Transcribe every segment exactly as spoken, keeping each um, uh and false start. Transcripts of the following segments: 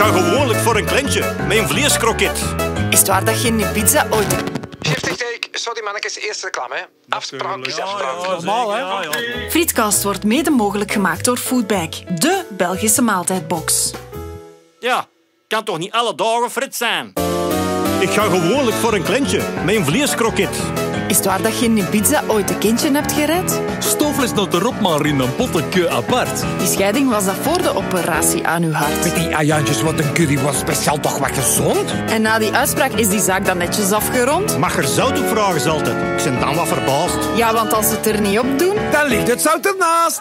ga gewoonlijk voor een klintje, met een vleeskroket. Is het waar dat je in je pizza ooit... Shiftig take, sorry mannetjes, eerste reclame. Hè. Afspraak is afspraak. Ja, ja, normaal, hè? Ja, ja. Frietcast wordt mede mogelijk gemaakt door Foodbag, de Belgische maaltijdbox. Ja, kan toch niet alle dagen frit zijn? Ik ga gewoonlijk voor een klintje, met een vleeskroket. Is het waar dat je in je pizza ooit een kindje hebt gered? Stoofles naar de rop maar in een pottekje apart. Die scheiding was dat voor de operatie aan uw hart. Met die ajuintjes wat een curry was speciaal toch wat gezond? En na die uitspraak is die zaak dan netjes afgerond? Mag er zout op vragen ze altijd? Ik ben dan wat verbaasd. Ja, want als ze het er niet op doen... Dan ligt het zout ernaast.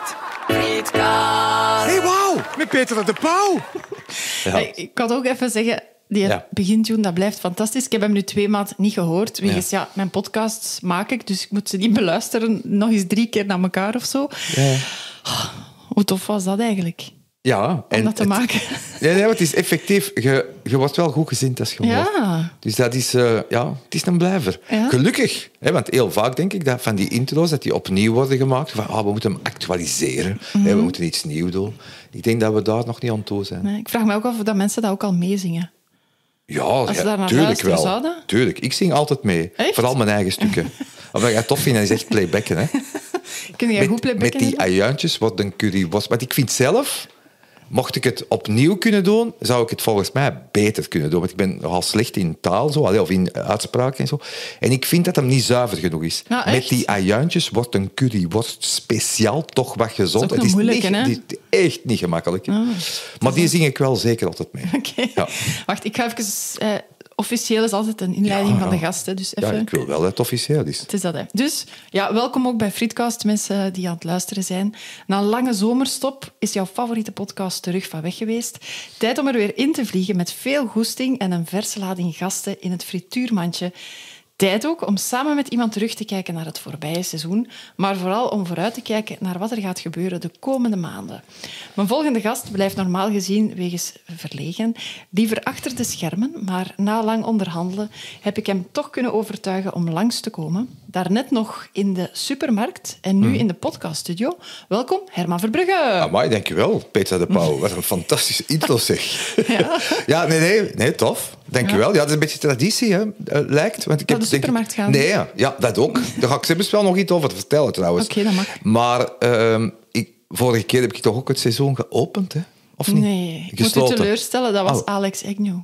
Frietcast! Hé, hey, wauw, met Peter de Pauw. Ja. Hey, ik kan ook even zeggen... Die ja. begintune, dat blijft fantastisch. Ik heb hem nu twee maanden niet gehoord. Wegens, ja. ja, mijn podcasts maak ik, dus ik moet ze niet beluisteren. Nog eens drie keer naar elkaar of zo. Ja. Oh, hoe tof was dat eigenlijk? Ja. Om en dat te het, maken. Nee, nee, het is effectief... Je, je wordt wel goed gezind als je hoort. Ja. Dus dat is... Uh, ja, het is een blijver. Ja. Gelukkig. Hè, want heel vaak denk ik dat van die intro's, dat die opnieuw worden gemaakt. Van, oh, we moeten hem actualiseren. Mm-hmm. Hè, we moeten iets nieuws doen. Ik denk dat we daar nog niet aan toe zijn. Nee, ik vraag me ook af of dat mensen dat ook al meezingen. Ja, Als ze ja tuurlijk wel. Zouden? Tuurlijk. Ik zing altijd mee. Echt? Vooral mijn eigen stukken. Of wat ik tof vind, is echt playbacken. Hè. Kun jij met, goed playbacken? Met die ajuintjes wordt een curryworst. Want ik vind zelf, mocht ik het opnieuw kunnen doen, zou ik het volgens mij beter kunnen doen. Want ik ben nogal slecht in taal, zo, of in uitspraak en zo. En ik vind dat hem niet zuiver genoeg is. Nou, met die ajuintjes wordt een curryworst speciaal toch wat gezond. Dat is ook het is moeilijk, niet, hè? het is echt niet gemakkelijk. Oh, maar die zing ik wel zeker altijd mee. Oké. Okay. Ja. Wacht, ik ga even... Uh, officieel is altijd een inleiding ja, van de gasten. Dus even... Ja, ik wil wel dat het officieel is. Het is dat, hè. Dus ja, welkom ook bij Frietcast, mensen die aan het luisteren zijn. Na een lange zomerstop is jouw favoriete podcast terug van weg geweest. Tijd om er weer in te vliegen met veel goesting en een verse lading gasten in het frituurmandje. Tijd ook om samen met iemand terug te kijken naar het voorbije seizoen, maar vooral om vooruit te kijken naar wat er gaat gebeuren de komende maanden. Mijn volgende gast blijft normaal gezien wegens verlegen liever achter de schermen, maar na lang onderhandelen heb ik hem toch kunnen overtuigen om langs te komen. Daarnet nog in de supermarkt en nu hmm. in de podcaststudio. Welkom, Herman Verbrugge. Amai, dankjewel, Peter de Pauw. Wat een fantastische intro, zeg. Ja, ja nee, nee, nee, tof. Dankjewel. Ja. ja, dat is een beetje traditie, hè, uh, lijkt. Want ik heb, de supermarkt gaan? Nee, ja, ja, dat ook. Daar ga ik zelfs wel nog iets over vertellen, trouwens. Oké, okay, dat mag. Maar uh, ik, vorige keer heb ik toch ook het seizoen geopend, hè? Of niet? Nee, ik Gesloten. moet u teleurstellen. Dat was oh. Alex Agnew.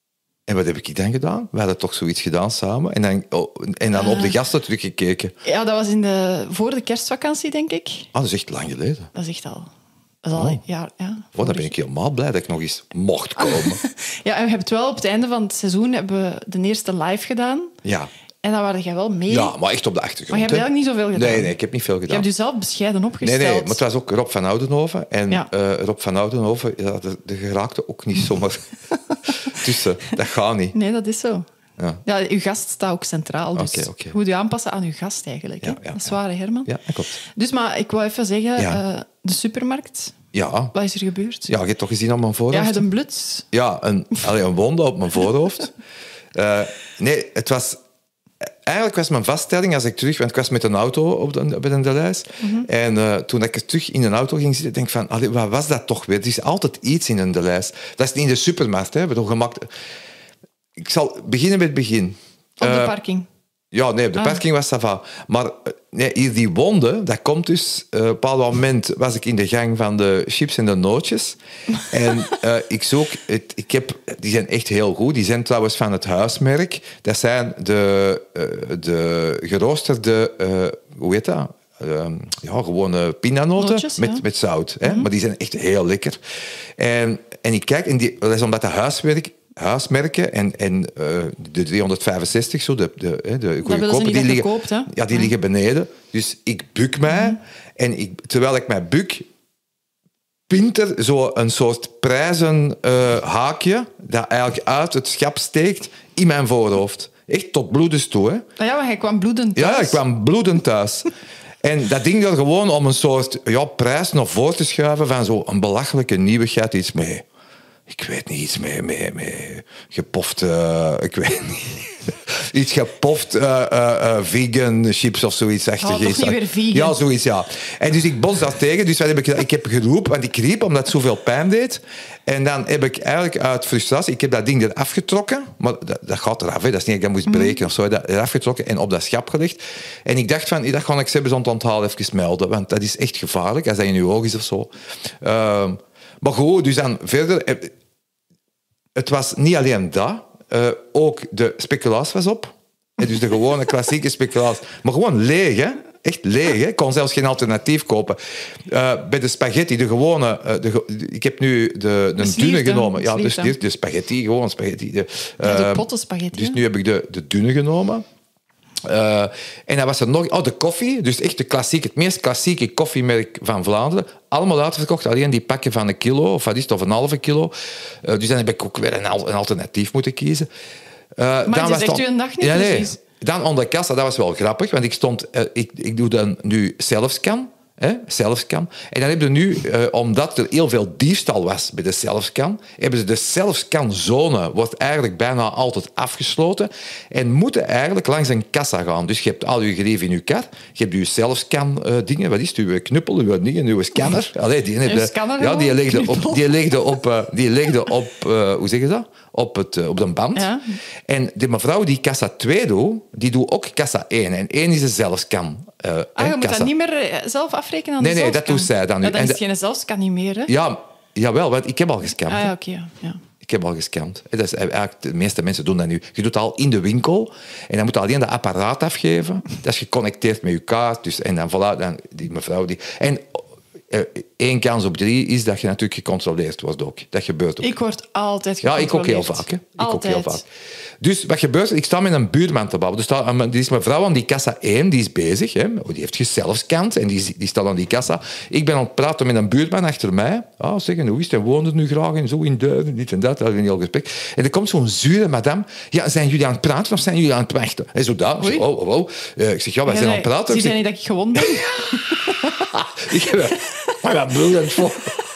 En wat heb ik dan gedaan? We hadden toch zoiets gedaan samen. En dan, oh, en dan uh, op de gasten teruggekeken. Ja, dat was in de, voor de kerstvakantie, denk ik. Ah, dat is echt lang geleden. Dat is echt al... Dat is al oh. ja, ja, oh, dan ben ik helemaal blij dat ik nog eens mocht komen. Ja, en we hebben het wel op het einde van het seizoen hebben we de eerste live gedaan. Ja. En dan waren jij wel mee. Ja, maar echt op de achtergrond. Maar je hebt eigenlijk niet zoveel gedaan. Nee, nee, ik heb niet veel gedaan. Je hebt jezelf bescheiden opgesteld. Nee, nee, maar het was ook Rob van Oudenhoven. En ja. uh, Rob van Oudenhoven, ja, de, de geraakte ook niet zomaar tussen. Dat gaat niet. Nee, dat is zo. Ja. Ja, uw gast staat ook centraal. Dus okay, okay. je moet je aanpassen aan uw gast eigenlijk. Ja, hè? ja, dat is waar, hè, Herman? Ja, dat klopt. Dus, maar ik wou even zeggen, ja. uh, de supermarkt... Ja. Wat is er gebeurd? Ja, je hebt toch gezien op mijn voorhoofd? Ja, je had een bluts. Ja, een, allee, een wonde op mijn voorhoofd. uh, nee, het was... Eigenlijk was mijn vaststelling, als ik terug... Want ik was met een auto op de, bij de Delijs. Mm-hmm. En uh, toen ik er terug in een auto ging zitten, denk ik van... Allee, wat was dat toch weer? Er is altijd iets in een Delijs. Dat is niet in de supermarkt, hè. Bedoel, gemaakt... Ik zal beginnen met het begin. Op uh, de parking? Ja, nee, op de ah. parking was dat va. Maar nee, hier die wonde, dat komt dus... Uh, op een bepaald moment was ik in de gang van de chips en de nootjes. En uh, ik zoek... Het, ik heb, die zijn echt heel goed. Die zijn trouwens van het huismerk. Dat zijn de, uh, de geroosterde... Uh, hoe heet dat? Uh, ja, gewone pinanoten met, ja. met zout. Hè? Mm-hmm. Maar die zijn echt heel lekker. En, en ik kijk... En die, dat is omdat dat huiswerk... huismerken en, en uh, de driehonderdvijfenzestig, zo, de, de, de goedkope, die, liggen, koopt, hè? ja, die ja. liggen beneden. Dus ik buk mij mm-hmm. en ik, terwijl ik mij buk, pint er zo een soort prijzenhaakje uh, dat eigenlijk uit het schap steekt in mijn voorhoofd. Echt tot bloedens toe. Hè. Ah ja, maar hij kwam bloedend thuis. Ja, ik kwam bloedend thuis. En dat ding er gewoon om een soort ja, prijs nog voor te schuiven van zo'n belachelijke nieuwigheid iets mee. Ik weet niet, iets met, met, met gepoft... Uh, ik weet niet. Iets gepoft uh, uh, uh, vegan chips of zoiets. Echt, oh, toch niet weer vegan? Ja, zoiets, ja. En dus ik bons daar tegen. Dus wat heb ik gedaan? Ik heb geroepen, want ik riep omdat het zoveel pijn deed. En dan heb ik eigenlijk uit frustratie... Ik heb dat ding eraf getrokken. Maar dat, dat gaat eraf, hè. Dat is niet dat ik dat moest breken mm. of zo. Dat eraf getrokken en op dat schap gelegd. En ik dacht van, dat ga ik ze zonder onthaal even melden. Want dat is echt gevaarlijk, als dat in je oog is of zo. Uh, maar goed, dus dan verder... Het was niet alleen dat... Uh, ook de speculaas was op. En dus de gewone klassieke speculaas. Maar gewoon leeg, hè. Echt leeg, hè. Ik kon zelfs geen alternatief kopen. Uh, bij de spaghetti, de gewone... Uh, de, ik heb nu de, de, de dunne genomen. Ja, dus de, de spaghetti, gewoon spaghetti. De, uh, ja, de potten spaghetti. Dus nu heb ik de, de dunne genomen. Uh, en dan was er nog... Oh, de koffie. Dus echt de klassieke, het meest klassieke koffiemerk van Vlaanderen. Allemaal uitverkocht. Alleen die pakken van een kilo, of wat is het, of een halve kilo. Uh, dus dan heb ik ook weer een, al, een alternatief moeten kiezen. Uh, maar dan je was zegt dan, u een dag niet ja, nee. precies. Dan onder kassa, dat was wel grappig. Want ik stond... Uh, ik, ik doe dan nu zelfscan. Hè, zelfscan. En dan hebben ze nu, uh, omdat er heel veel diefstal was bij de zelfscan, hebben ze de zelfscanzone, wordt eigenlijk bijna altijd afgesloten en moeten eigenlijk langs een kassa gaan. Dus je hebt al je gerief in je kar, je hebt je zelfscan uh, dingen, wat is het, uw knuppel, uw dingen, uw scanner. Allee, die heb de, scanner ja, die legde op, die legde op, uh, die legde op uh, hoe zeg je dat? Op, het, uh, op de band. Ja. En de mevrouw die kassa twee doet, die doet ook kassa één. En één is een zelfscan. Uh, ah, je moet kassa. Dat niet meer zelf afrekenen aan nee, de nee, zelfscan? Nee, dat doet zij dan nu. Ja, dan is het geen zelfscan niet meer, hè? Ja, jawel, want ik heb al gescand. Ah, ja, oké, okay, ja. ja. Ik heb al gescand. Dat is eigenlijk, de meeste mensen doen dat nu. Je doet het al in de winkel en dan moet je alleen dat apparaat afgeven. Dat is geconnecteerd met je kaart. Dus, en dan voilà, dan, die mevrouw... Die, en uh, één kans op drie is dat je natuurlijk gecontroleerd wordt ook. Dat gebeurt ook. Ik word altijd gecontroleerd. Ja, ik ook heel vaak. Hè. Ik altijd. ook heel vaak. Dus wat gebeurt er? Ik sta met een buurman te babbelen. Dus staat, die is mevrouw aan die kassa één, die is bezig. Hè. Die heeft gezelfscand en die, die staat aan die kassa. Ik ben aan het praten met een buurman achter mij. Ah, zeggen, hoe is het? En woont het nu graag en zo in Duiven, dit en dat. Dat is een heel gesprek. En er komt zo'n zure madame. Ja, zijn jullie aan het praten of zijn jullie aan het wachten? En zo daar. Ik zeg, oh, oh, oh. Uh, ik zeg, ja, wij ja, zijn nee, aan het praten. Zie je niet dat ik gewond ben? ik heb... Maar dat briljant voor...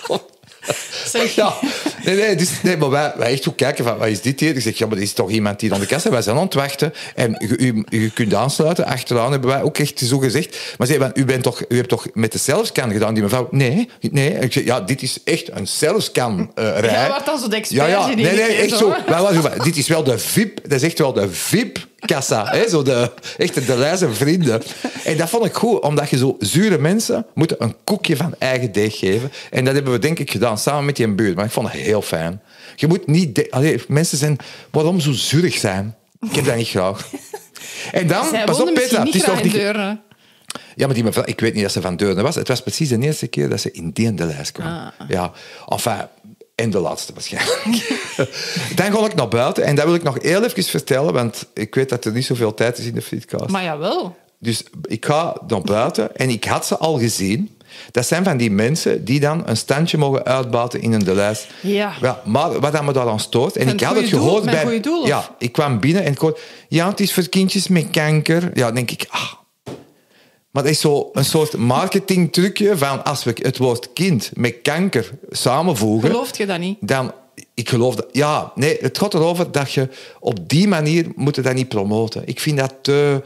Zeg. Ja, nee, nee, dus, nee, maar wij, wij echt goed kijken van, wat is dit hier? Ik zeg, ja, maar er is toch iemand die aan de kassa is. Wij zijn aan het wachten en u, u, u kunt aansluiten. Achteraan hebben wij ook echt zo gezegd. Maar zei, u, bent toch, u hebt toch met de zelfscan gedaan, die mevrouw? Nee, nee. Ik zeg, ja, dit is echt een zelfscan-rij. Uh, ja, wat dan zo de expert? Ja, ja, nee, nee, echt zo. zo. Dit is wel de V I P, dat is echt wel de V I P. Kassa, hè? Zo de, echt de lijze vrienden. En dat vond ik goed, omdat je zo zure mensen moeten een koekje van eigen deeg geven. En dat hebben we denk ik gedaan, samen met die buurt. Maar ik vond het heel fijn. Je moet niet... De- Allee, mensen zijn... Waarom zo zurig zijn? Ik heb dat niet graag. En dan... Zij pas op, Petra. Het is toch die... Ja, maar die mevrouw... Ik weet niet dat ze van Deurne was. Het was precies de eerste keer dat ze in die de lijst kwam. Ah. Ja, enfin... En de laatste waarschijnlijk. Dan ga ik naar buiten. En dat wil ik nog heel even vertellen, want ik weet dat er niet zoveel tijd is in de Frietkast. Maar jawel. Dus ik ga naar buiten en ik had ze al gezien. Dat zijn van die mensen die dan een standje mogen uitbaten in een de lijst. Ja. Ja, maar wat me daaraan stoort... En ik had het doel, gehoord bij... Goeie doel, ja, ik kwam binnen en ik hoorde... Ja, het is voor kindjes met kanker. Ja, dan denk ik... Ah, maar dat is zo een soort marketingtrucje van als we het woord kind met kanker samenvoegen... Gelooft je dat niet? Dan, ik geloof dat... Ja, nee, het gaat erover dat je op die manier moet je dat niet promoten. Ik vind dat te...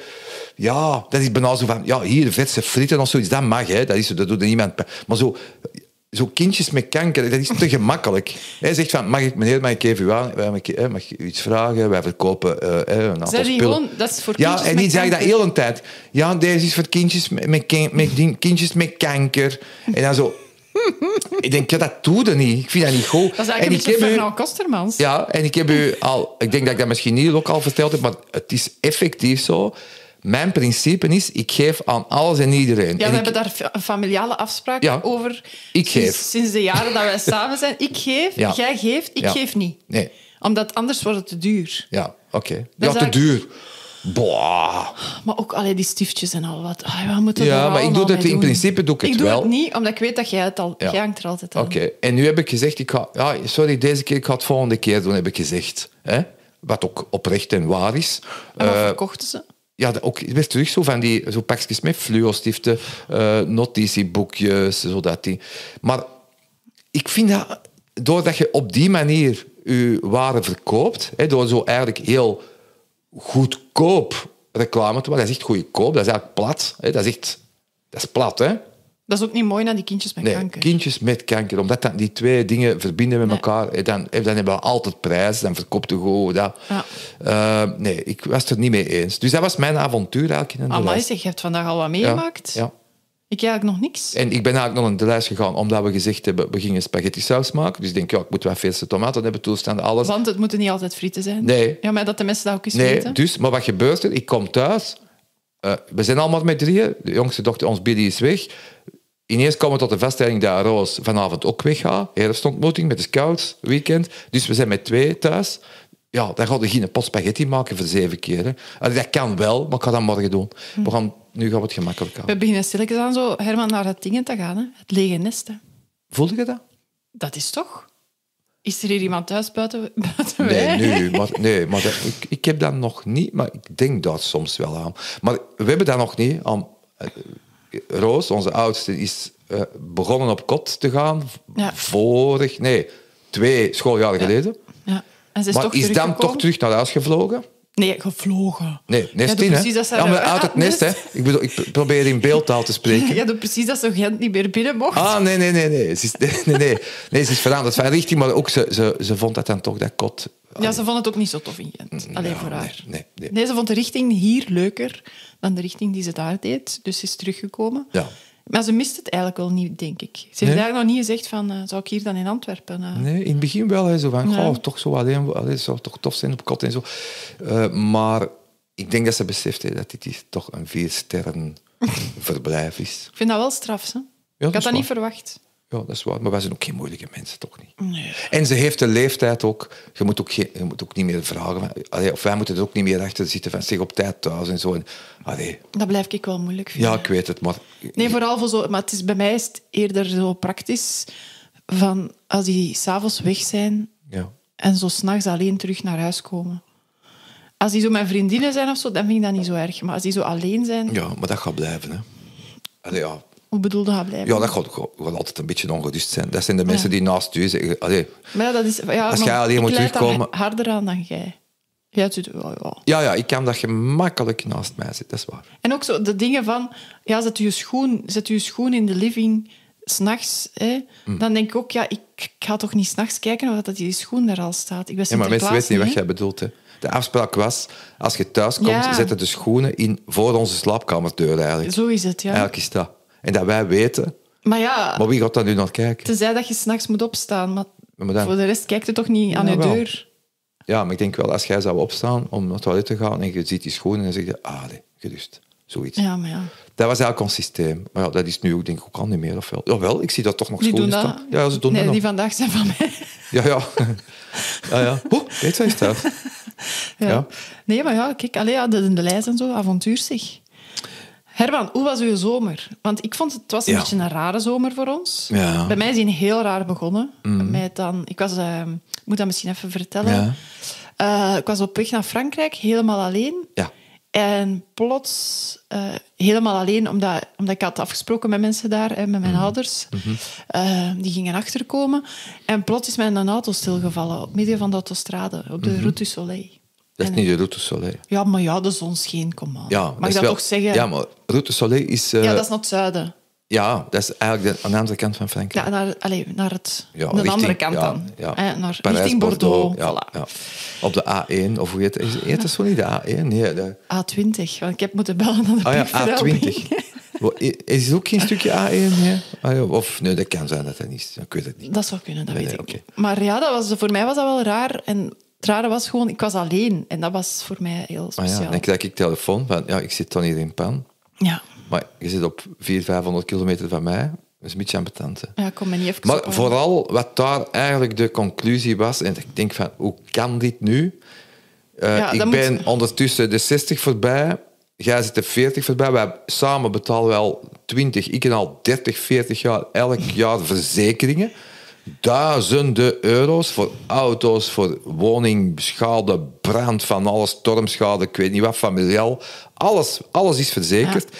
Ja, dat is bijna zo van... Ja, hier, vetse frieten of zoiets, dat mag, hè. Dat, is, dat doet er niemand... Maar zo... Zo kindjes met kanker, dat is te gemakkelijk. Hij zegt van, mag ik, meneer, mag ik even u aan, mag ik u iets vragen? Wij verkopen uh, een aantal Zeg spullen. Gewoon, dat is voor ja, kindjes en met die zeggen dat kanker. heel een tijd. Ja, deze is voor kindjes met, met, met, kindjes met kanker. En dan zo... Ik denk, ja, dat doe je niet. Ik vind dat niet goed. Dat is en eigenlijk ik een beetje heb u, Fernand Kostermans. Ja, en ik heb u al... Ik denk dat ik dat misschien niet ook al verteld heb, maar het is effectief zo... Mijn principe is, ik geef aan alles en iedereen. Ja, en we ik, hebben daar een familiale afspraak ja, over. Ik sinds, geef. Sinds de jaren dat wij samen zijn. Ik geef, ja. jij geeft, ik ja. geef niet. Nee. Omdat anders wordt het te duur. Ja, oké. Okay. Dat Ja, is te duur. Boah. Maar ook allee, die stiftjes en al wat. Ah, we moeten Ja, er maar ik doe het in principe doe ik het ik doe wel. het niet, omdat ik weet dat jij het al... Ja. Jij hangt er altijd aan. Oké, okay. En nu heb ik gezegd, ik ga, ja, sorry, deze keer, ik ga het volgende keer doen, heb ik gezegd. Hè? Wat ook oprecht en waar is. En wat uh, verkochten ze? Ja, ook weer terug zo van die zo pakjes met fluo-stiften, uh, notitieboekjes, zodat die... Maar ik vind dat... doordat je op die manier je waren verkoopt, hè, door zo eigenlijk heel goedkoop reclame te maken. Dat is echt goedkoop, dat is eigenlijk plat. Hè, dat is echt... Dat is plat, hè? Dat is ook niet mooi naar die kindjes met Nee, kanker. kindjes met kanker. Omdat dat, die twee dingen verbinden met Nee. elkaar, hè, dan, hè, dan hebben we altijd prijs, dan verkoopt de goed. Dat. Ja. Uh, nee, ik was het er niet mee eens. Dus dat was mijn avontuur eigenlijk in de Amai, lijst. zeg, je hebt vandaag al wat Ja, meegemaakt. ja. Ik eigenlijk nog niks. En ik ben eigenlijk nog in de lijst gegaan omdat we gezegd hebben, we gingen spaghetti saus maken. Dus ik denk, ja, ik moet wat verse tomaten hebben, toestaan, alles. Want het moeten niet altijd frieten zijn. Nee. Ja, maar dat de mensen dat ook eens Nee, weten. dus, maar wat gebeurt er? Ik kom thuis. Uh, we zijn allemaal met drieën. De jongste dochter, ons Billy, is weg. Ineens komen we tot de vaststelling dat Roos vanavond ook weggaat. Herfstontmoeting met de scouts, weekend. Dus we zijn met twee thuis. Ja, dan gaan we geen pot spaghetti maken voor zeven keer. Hè. Allee, dat kan wel, maar ik ga dat morgen doen. We gaan, nu gaan we het gemakkelijk aan. We beginnen stilletjes aan zo, Herman, naar het dingen te gaan. Hè? Het lege nest. Hè? Voelde je dat? Dat is toch? Is er hier iemand thuis buiten, buiten Nee, wij? nu, maar, nee, maar dat, ik, ik heb dat nog niet, maar ik denk daar soms wel aan. Maar we hebben dat nog niet. Aan, uh, Roos, onze oudste, is uh, begonnen op kot te gaan. Ja. Vorig, nee, twee schooljaren Ja. geleden. Ja. En ze is Maar toch is dan teruggekomen? toch terug naar huis gevlogen? Nee, gevlogen. Nee, nest Ja, doe in, hè? precies dat ze Ja, maar uit uit het nest, hè? Ik, bedoel, ik probeer in beeldtaal te spreken. Ja, doe precies dat zo Gent niet meer binnen mocht. Ah, nee, nee, nee. Nee, ze is, nee, nee, nee. nee ze is veranderd van richting, maar ook ze, ze, ze vond dat dan toch dat kot... Ja, ze vond het ook niet zo tof in Gent. Alleen Ja, voor nee, haar. nee, nee. Nee, ze vond de richting hier leuker dan de richting die ze daar deed. Dus ze is teruggekomen. Ja. Maar ze mist het eigenlijk wel niet, denk ik. Ze heeft Nee? eigenlijk nog niet gezegd van, uh, zou ik hier dan in Antwerpen... Uh... Nee, in het begin wel. Hè, zo van, Ja. goh, toch zo alleen... Allee, zou toch tof zijn op kot en zo. Uh, maar ik denk dat ze beseft hè, dat dit hier toch een vier sterren verblijf is. Ik vind dat wel straf, hè? Ja, ik had is dat niet waar. verwacht. Ja, dat is waar. Maar wij zijn ook geen moeilijke mensen, toch niet? Nee. En ze heeft de leeftijd ook... Je moet ook, geen, je moet ook niet meer vragen... van- Allee, of wij moeten er ook niet meer achter zitten van zeg op tijd thuis en zo. En, allee, Dat blijf ik wel moeilijk vinden. ja, ik weet het, maar... Nee, vooral voor zo... Maar het is, bij mij is het eerder zo praktisch van als die s'avonds weg zijn Ja. en zo s'nachts alleen terug naar huis komen. Als die zo met vriendinnen zijn of zo, dan vind ik dat niet zo erg. Maar als die zo alleen zijn, ja, maar dat gaat blijven, hè. Allee, ja. hoe bedoelde dat blijven? Ja, dat gaat, gaat, gaat altijd een beetje ongerust zijn. Dat zijn de mensen Ja. die naast u zeggen... Allee, Maar ja, dat is, ja, Als maar jij alleen ik moet leid terugkomen- dan harder aan dan jij. Jij doet het wel, ja. ja, ja, ik kan dat gemakkelijk naast mij zitten, dat is waar. En ook zo de dingen van... Ja, zet je schoen, zet je schoen in de living s'nachts. Mm. Dan denk ik ook, ja, ik, ik ga toch niet s'nachts kijken of dat die schoen daar al staat. Ik ben Ja, maar mensen Sinterklaas weten niet wat hè. jij bedoelt. Hè. De afspraak was, als je thuis komt, Ja. zetten de schoenen in voor onze slaapkamerdeur eigenlijk. Zo is het, ja. Eigenlijk is dat. En dat wij weten... Maar ja, Maar wie gaat daar nu naar kijken? tenzij dat je s'nachts moet opstaan. Maar, Maar dan- voor de rest kijkt je toch niet aan je Jawel. deur. Ja, maar ik denk wel, als jij zou opstaan om naar het toilet te gaan en je ziet die schoenen, dan zeg je, ah, nee, gerust. Zoiets. Ja, maar ja. Dat was eigenlijk ons systeem. Maar ja, dat is nu ook, denk ik, ook al niet meer. Of wel? Jawel, ik zie dat toch nog Die doen schoenen dat. staan. Ja, ze doen nee, dat die nog. vandaag zijn van mij. Ja, ja. ja, ja. Oeh, weet je, is dat? Ja. Ja. Nee, maar ja, kijk, allee, ja, de, de lijst en zo, avontuur zeg. Herman, hoe was uw zomer? Want ik vond het, het was een Ja. beetje een rare zomer voor ons. Ja. Bij mij is die heel raar begonnen. Met dan, ik, was, eh, ik moet dat misschien even vertellen. Ja. Eh, ik was op weg naar Frankrijk, helemaal alleen. Ja. En plots, eh, helemaal alleen, omdat, omdat ik had afgesproken met mensen daar, hè, met mijn ouders. Eh, die gingen achterkomen. En plots is mijn auto stilgevallen, op midden van de autostrade, op de Route du Soleil. Dat is En- niet de Route Soleil. Ja, maar ja, de zon scheen, kom aan. Ja, Mag ik is dat wel- toch zeggen? Ja, maar Route Soleil is... eh, Ja, dat is naar het zuiden. ja, dat is eigenlijk de, aan de andere kant van Frankrijk. Ja, naar, allez, naar het, Ja, de richting- andere kant ja, dan. ja. Eh, naar, Parijs, richting Bordeaux. ja, Voilà. ja. Op de A één, of hoe heet het? Is- Heet het zo niet de A één? Nee, de... A twintig, want ik heb moeten bellen naar de Ah ja, piekverhaal. A twintig. Wa- Is het ook geen stukje A één? Nee? Ah, ja. Of nee, dat kan zijn dat dat niet is. Ik weet het niet. Dat zou kunnen, dat Nee, weet nee, ik oké. niet. Maar ja, dat was, voor mij was dat wel raar. En het rare was gewoon, ik was alleen. En dat was voor mij heel Ah speciaal. ja, dan krijg ik telefoon van, ja, ik zit dan hier in Pan. ja. Maar je zit op vierhonderd, vijfhonderd kilometer van mij. Dat is een beetje ambetant. Hè. Ja, ik kon me niet even Maar op- vooral wat daar eigenlijk de conclusie was, en ik denk van, hoe kan dit nu? Uh, Ja, ik dat ben moet- ondertussen de zestig voorbij, jij zit de veertig voorbij. Wij samen betalen wel twintig, ik en al dertig, veertig jaar, elk jaar verzekeringen. Duizenden euro's voor auto's, voor woningschade, brand van alles, stormschade, ik weet niet wat, familiaal. Alles, alles is verzekerd.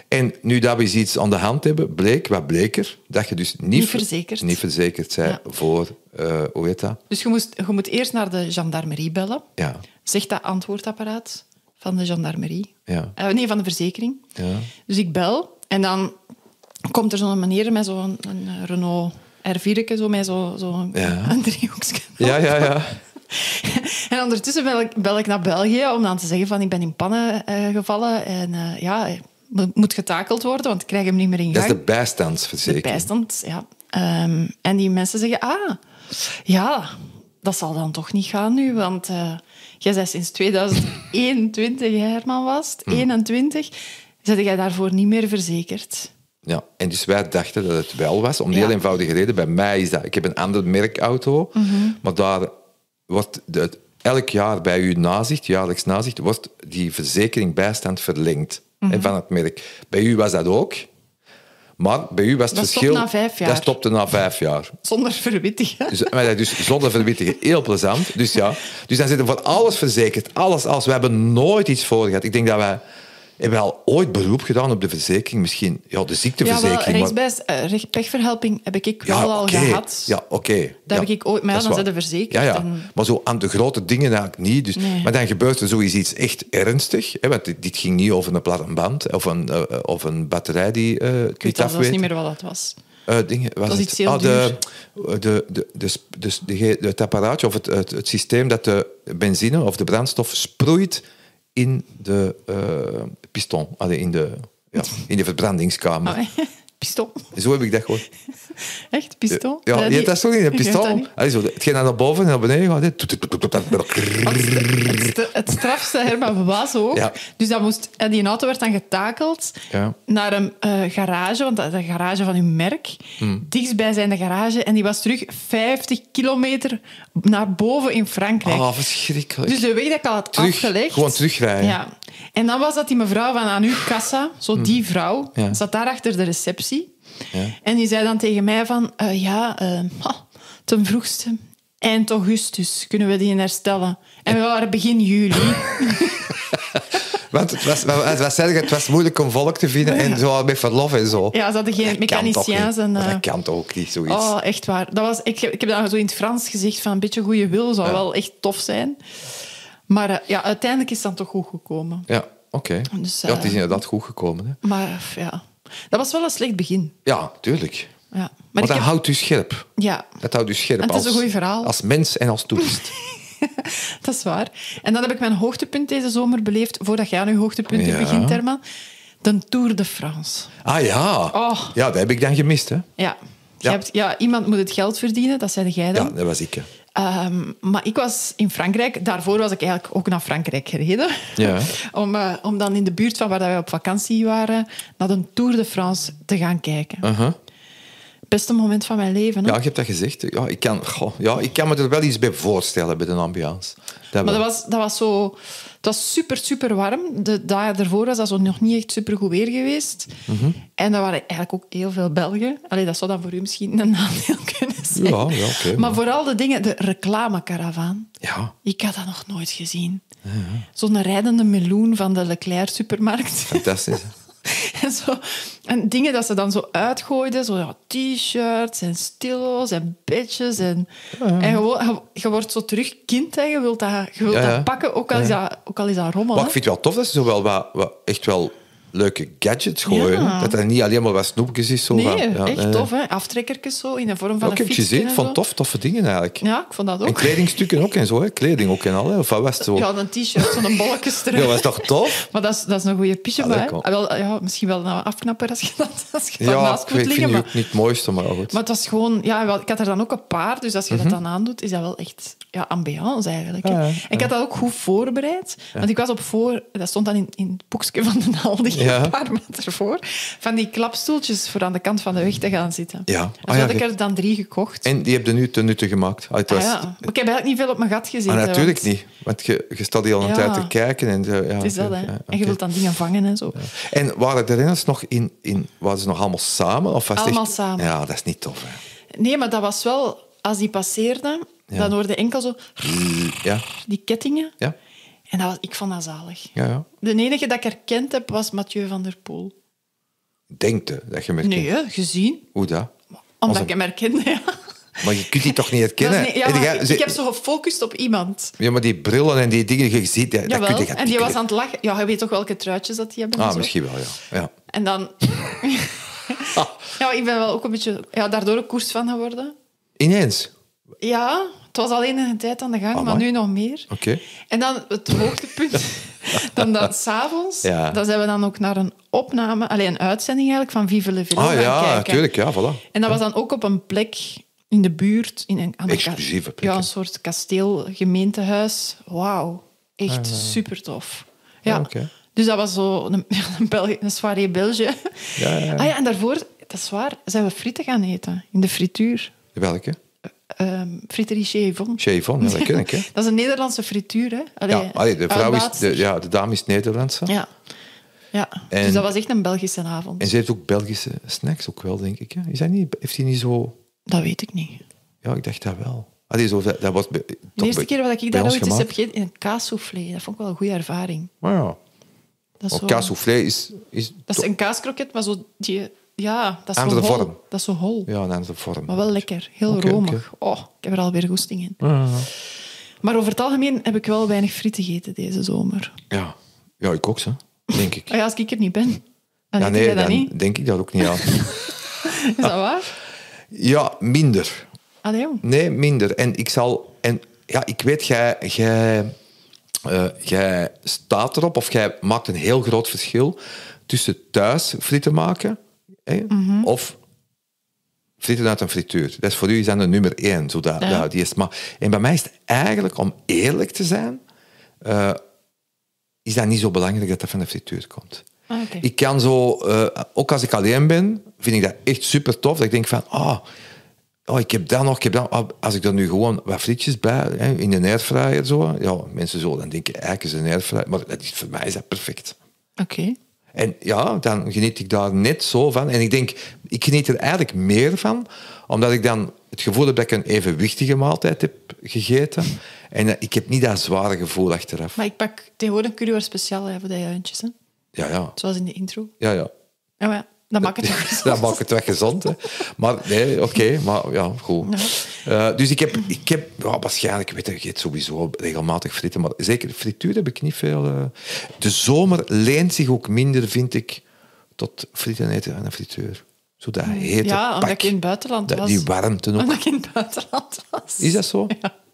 En nu dat we eens iets aan de hand hebben, bleek, wat bleek er? Dat je dus niet, Niet verzekerd. Niet verzekerd bent Ja. voor, uh, hoe heet dat? Dus je, moest, je moet eerst naar de gendarmerie bellen. Ja. Zegt dat antwoordapparaat van de gendarmerie. Ja. Uh, nee, van de verzekering. Ja. Dus ik bel en dan komt er zo'n meneer met zo'n een Renault R vier, zo met zo'n zo Ja. een driehoekskanaal. Ja, ja, ja. En ondertussen bel ik, bel ik naar België om dan te zeggen van ik ben in pannen uh, gevallen en uh, ja, mo- moet getakeld worden, want ik krijg hem niet meer in gang. Dat is de De bijstandsverzekering. bijstand, ja. Um, en die mensen zeggen, ah, ja, dat zal dan toch niet gaan nu, want uh, jij bent sinds tweeduizend eenentwintig, Herman was het, Mm. eenentwintig, zet jij daarvoor niet meer verzekerd. Ja, en dus wij dachten dat het wel was, om die Ja. heel eenvoudige reden. Bij mij is dat... Ik heb een ander merkauto, Mm-hmm. maar daar wordt... De, elk jaar bij uw nazicht, jaarlijks nazicht, wordt die verzekering bijstand verlengd. Mm-hmm. Hè, van het merk. Bij u was dat ook. Maar bij u was het Dat verschil... stopt na vijf jaar. Dat stopte na vijf jaar. Zonder verwittigen. Dus, maar dat is dus zonder verwittigen heel plezant. Dus ja, dus dan zitten we voor alles verzekerd. Alles, alles. We hebben nooit iets voor gehad. Ik denk dat wij... Hebben wel ooit beroep gedaan op de verzekering? Misschien ja, de Ja, ziekteverzekering. wel, maar- rechtsbijs, uh, recht- pechverhelping heb ik wel Ja, al oké. gehad. Ja, oké. Dat Ja, heb ik ooit... Maar ja, dat is dan waar. zijn ze verzekerd. Ja, ja. En- Maar zo aan de grote dingen eigenlijk niet. Dus, Nee. Maar dan gebeurt er zoiets iets echt ernstig. Hè, want dit, dit ging niet over een platte band of een, uh, of een batterij die uh, het Ik weet niet al zelfs afweet. niet meer wat dat was. Uh, dingen, was was het? iets heel ah, de, de, de, de, de, de, de- het apparaatje of het, het, het systeem dat de benzine of de brandstof sproeit in de uh, piston, allee, in, de, ja, in de verbrandingskamer. Ah, pistool. Zo heb ik dat gehoord. Echt, pistool? Ja, Eh, je die- hebt dat zo niet, een Ik weet dat pistool. niet. Allee, zo, hetgeen dat naar boven en naar beneden gaat. hè. Het, st- het strafste, Herman, was ook... Ja. Dus dat moest, en die auto werd dan getakeld Ja. naar een eh, garage, want dat is een garage van uw merk, Hmm. dichtstbijzijnde garage, en die was terug vijftig kilometer naar boven in Frankrijk. Ah, verschrikkelijk. Dus de weg dat ik al had Terug, afgelegd... gewoon terugrijden. Ja. En dan was dat die mevrouw van aan uw kassa, zo die vrouw, Hmm. Ja. zat daar achter de receptie. Ja. En die zei dan tegen mij van... uh, ja, uh, ha, ten vroegste, eind augustus kunnen we die herstellen. En we waren begin juli. Want het was, het, was, het was moeilijk om volk te vinden en zo met verlof en zo. Ja, ze hadden geen Dat kan toch mechaniciens. niet? En, Maar uh, dat kan toch ook niet, zoiets? oh, echt waar. Dat was, ik, heb, ik heb dan zo in het Frans gezegd van een beetje goede wil zou Ja. wel echt tof zijn. Maar uh, ja, uiteindelijk is het dan toch goed gekomen. Ja, oké. Dus, ja, het is uh, inderdaad goed gekomen. Hè? Maar ja, dat was wel een slecht begin. Ja, tuurlijk. Ja. Maar, Maar ik dat heb- houdt u scherp. Ja, Dat houdt u scherp En het is als, een goed verhaal. als mens en als toerist. dat is waar. En dan heb ik mijn hoogtepunt deze zomer beleefd, voordat jij aan je hoogtepunten Ja. begint, Herman. De Tour de France. Ah ja. Oh. Ja, dat heb ik dan gemist. Hè? Ja. Ja. Je Hebt, ja, iemand moet het geld verdienen, dat zei jij dan. Ja, dat was ik. Hè. Ehm, maar ik was in Frankrijk. Daarvoor was ik eigenlijk ook naar Frankrijk gereden. Ja. om, uh, om dan in de buurt van waar wij op vakantie waren, naar de Tour de France te gaan kijken. Uh-huh. Beste moment van mijn leven. Hè? Ja, je hebt dat gezegd. Ja ik, kan, goh, ja, ik kan me er wel iets bij voorstellen bij de ambiance. Dat Maar wel. dat was, dat was zo... Het was super, super warm. De dagen ervoor was dat zo nog niet echt super goed weer geweest. Mhm. En er waren eigenlijk ook heel veel Belgen. Allee, dat zou dan voor u misschien een nadeel kunnen zijn. Ja, ja, oké, maar maar- vooral de dingen... De reclamekaravaan. Ja, Ik had dat nog nooit gezien. Zo'n rijdende meloen van de Leclerc-supermarkt. fantastisch. En, zo, en dingen dat ze dan zo uitgooiden. Zo ja, t-shirts en stilo's en badges. En, en gewoon, je, je wordt zo terug kind. Hè. Je wilt dat, je wilt Ja, ja. dat pakken, ook al is dat, ook al is dat rommel. Maar hè. ik vind het wel tof dat ze zo wel wat, wat, echt wel leuke gadgets gooien. Ja. Dat er niet alleen maar wat snoepjes is. Zo Nee, van, ja, echt nee. tof. Hè. Aftrekkertjes zo, in de vorm van Ja, ik een heb het fietsje gezien. en Van zo. tof, toffe dingen eigenlijk. Ja, ik vond dat En ook. kledingstukken ook en zo. Hè. Kleding ook en al. Hè. Of wat was het zo? Ja, een t-shirt, zo'n bolletjes Ja, terug. dat is toch tof? Maar dat is, dat is een goede piche Ah, bij. dat hè. kan. Ah, wel, ja, misschien wel een afknapper als je dat, als je dat Ja, naast ik moet vind liggen. het Maar, ook niet het mooiste, maar goed. maar het was gewoon... Ja, wel, ik had er dan ook een paar, dus als je Mhm. dat dan aandoet, is dat wel echt ja, ambiance eigenlijk. hè. Ja, ja, En ik had dat ook goed voorbereid. Want ik was op voor... Dat stond dan in, in het boekje van de Aldi, Ja. een paar maanden ervoor. Van die klapstoeltjes voor aan de kant van de weg te gaan zitten. Ja. En Ah, zo ja, had ik je- er dan drie gekocht. En die heb je nu ten nutte gemaakt. Ah, het was... Ah, ja. Maar ik heb eigenlijk niet veel op mijn gat gezeten. Ah, natuurlijk want niet. Want je, je staat hier al een Ja. tijd te kijken. En, eh, ja, Het is dat, oké, hè. ja, En oké. je wilt dan dingen vangen en zo. En waren de renners nog in, in... Waren ze nog allemaal samen? Of was het Allemaal echt- samen. Ja, dat is niet tof. Hè. Nee, maar dat was wel... Als die passeerden, Ja. dan hoorde je enkel zo... Ja, Die kettingen. ja, En dat was, ik vond dat zalig. ja. ja. De enige dat ik herkend heb, was Mathieu van der Poel. Denkte dat je me herkent. Nee, hè, gezien. Hoe dat? Omdat Als ik hem herkende, ja. Maar je kunt die toch niet Dat herkennen? is niet- ja, En die maar ga- ik, ze- ik heb zo gefocust op iemand. Ja, maar die brillen en die dingen, je ziet... Dat, dat kun Jawel, je gaan en die was pikkelen. aan het lachen. Ja, je weet toch welke truitjes dat die hebben? en Ah, zo. misschien wel, ja. ja. En dan... ja, ik ben wel ook een beetje... Ja, daardoor ook koers van geworden. Ineens? Ja, het was alleen een tijd aan de gang, maar Amai. nu nog meer. Oké. En dan het hoogtepunt. dan dan s'avonds, Ja. dan zijn we dan ook naar een opname, alleen een uitzending eigenlijk, van Vive le Velo Ah gaan ja, kijken. natuurlijk, ja, voilà. En dat was dan ook op een plek in de buurt. In een, aan een Exclusieve ka- plek, Ja, een hè? soort kasteel, gemeentehuis. Wauw, echt super tof. Ja, Ja, oké. Dus dat was zo een, een, Belgi- een soirée Belge. Ja, ja, ja. Ah ja, en daarvoor, dat is waar, zijn we frieten gaan eten in de frituur. Welke? Um, Friterie Chez Yvonne. Chez Yvonne, ja, dat ken ik, hè. Dat is een Nederlandse frituur, hè? Allee, Ja, allee, de, vrouw is, uitbaatster. de, ja, de dame is Nederlands. hè. Ja. ja. En- Dus dat was echt een Belgische avond. En ze heeft ook Belgische snacks, ook wel, denk ik. Hè. Is dat niet, heeft hij niet zo... Dat weet ik niet. Ja, ik dacht dat wel. Allee, zo, dat, dat was be- toch De eerste bij- keer dat ik bij daar ons ooit eens heb gemaakt. gegeten, een kaassoufflé. Dat vond ik wel een goede ervaring. Maar ja, Dat is, ook zo, kaassoufflé is... is dat is een kaaskroket, maar zo... Die, ja, dat is Andere zo hol. vorm. Dat is zo hol. ja, een andere vorm. Maar wel lekker. Heel Oké, romig. Oh, ik heb er alweer goesting in. Ja, Maar over het algemeen heb ik wel weinig frieten gegeten deze zomer. ja. ja, ik ook, zo. Denk ik. Oh ja, als ik er niet ben, dan Ja, eet nee, jij dat dan niet. denk ik dat ook niet aan. Is dat waar? Ja, minder. Allee, jong. Nee, minder. En ik zal... En ja, ik weet, jij... jij eh, jij staat erop, of jij maakt een heel groot verschil tussen thuis frieten maken hè, Mhm. of frieten uit een frituur. Dat is voor u is dat de nummer één. Zo dat, Ja. ja, die is, maar, en bij mij is het eigenlijk, om eerlijk te zijn, eh, is dat niet zo belangrijk dat dat van de frituur komt. Ah, oké. Ik kan zo, eh, ook als ik alleen ben, vind ik dat echt super tof. Dat ik denk van, ah, oh, ik heb dat nog, ik heb dat. Ah, als ik er nu gewoon wat frietjes bij, hè, in de airfryer zo. Ja, mensen zo, dan denken eigenlijk is een airfryer, maar dat is, voor mij is dat perfect. Oké. En ja, dan geniet ik daar net zo van. En ik denk, ik geniet er eigenlijk meer van, omdat ik dan het gevoel heb dat ik een evenwichtige maaltijd heb gegeten. En eh, ik heb niet dat zware gevoel achteraf. Maar ik pak tegenwoordig currywer speciaal hè, voor die juintjes. Hè. Ja, ja. Zoals in de intro. Ja, ja. Ja, maar ja, dat maakt het toch gezond. Dat maakt het wel gezond. Hè. Maar nee, oké, maar ja, goed. Eh, dus ik heb, ik heb ja, waarschijnlijk, weet je, ik eet sowieso regelmatig fritten, maar zeker frituur heb ik niet veel. eh. De zomer leent zich ook minder, vind ik, tot fritten eten aan een frituur. Zo dat hete Ja, omdat pak, ik in het buitenland dat- was. die warmte ook. Omdat ik in het buitenland was. Is dat zo?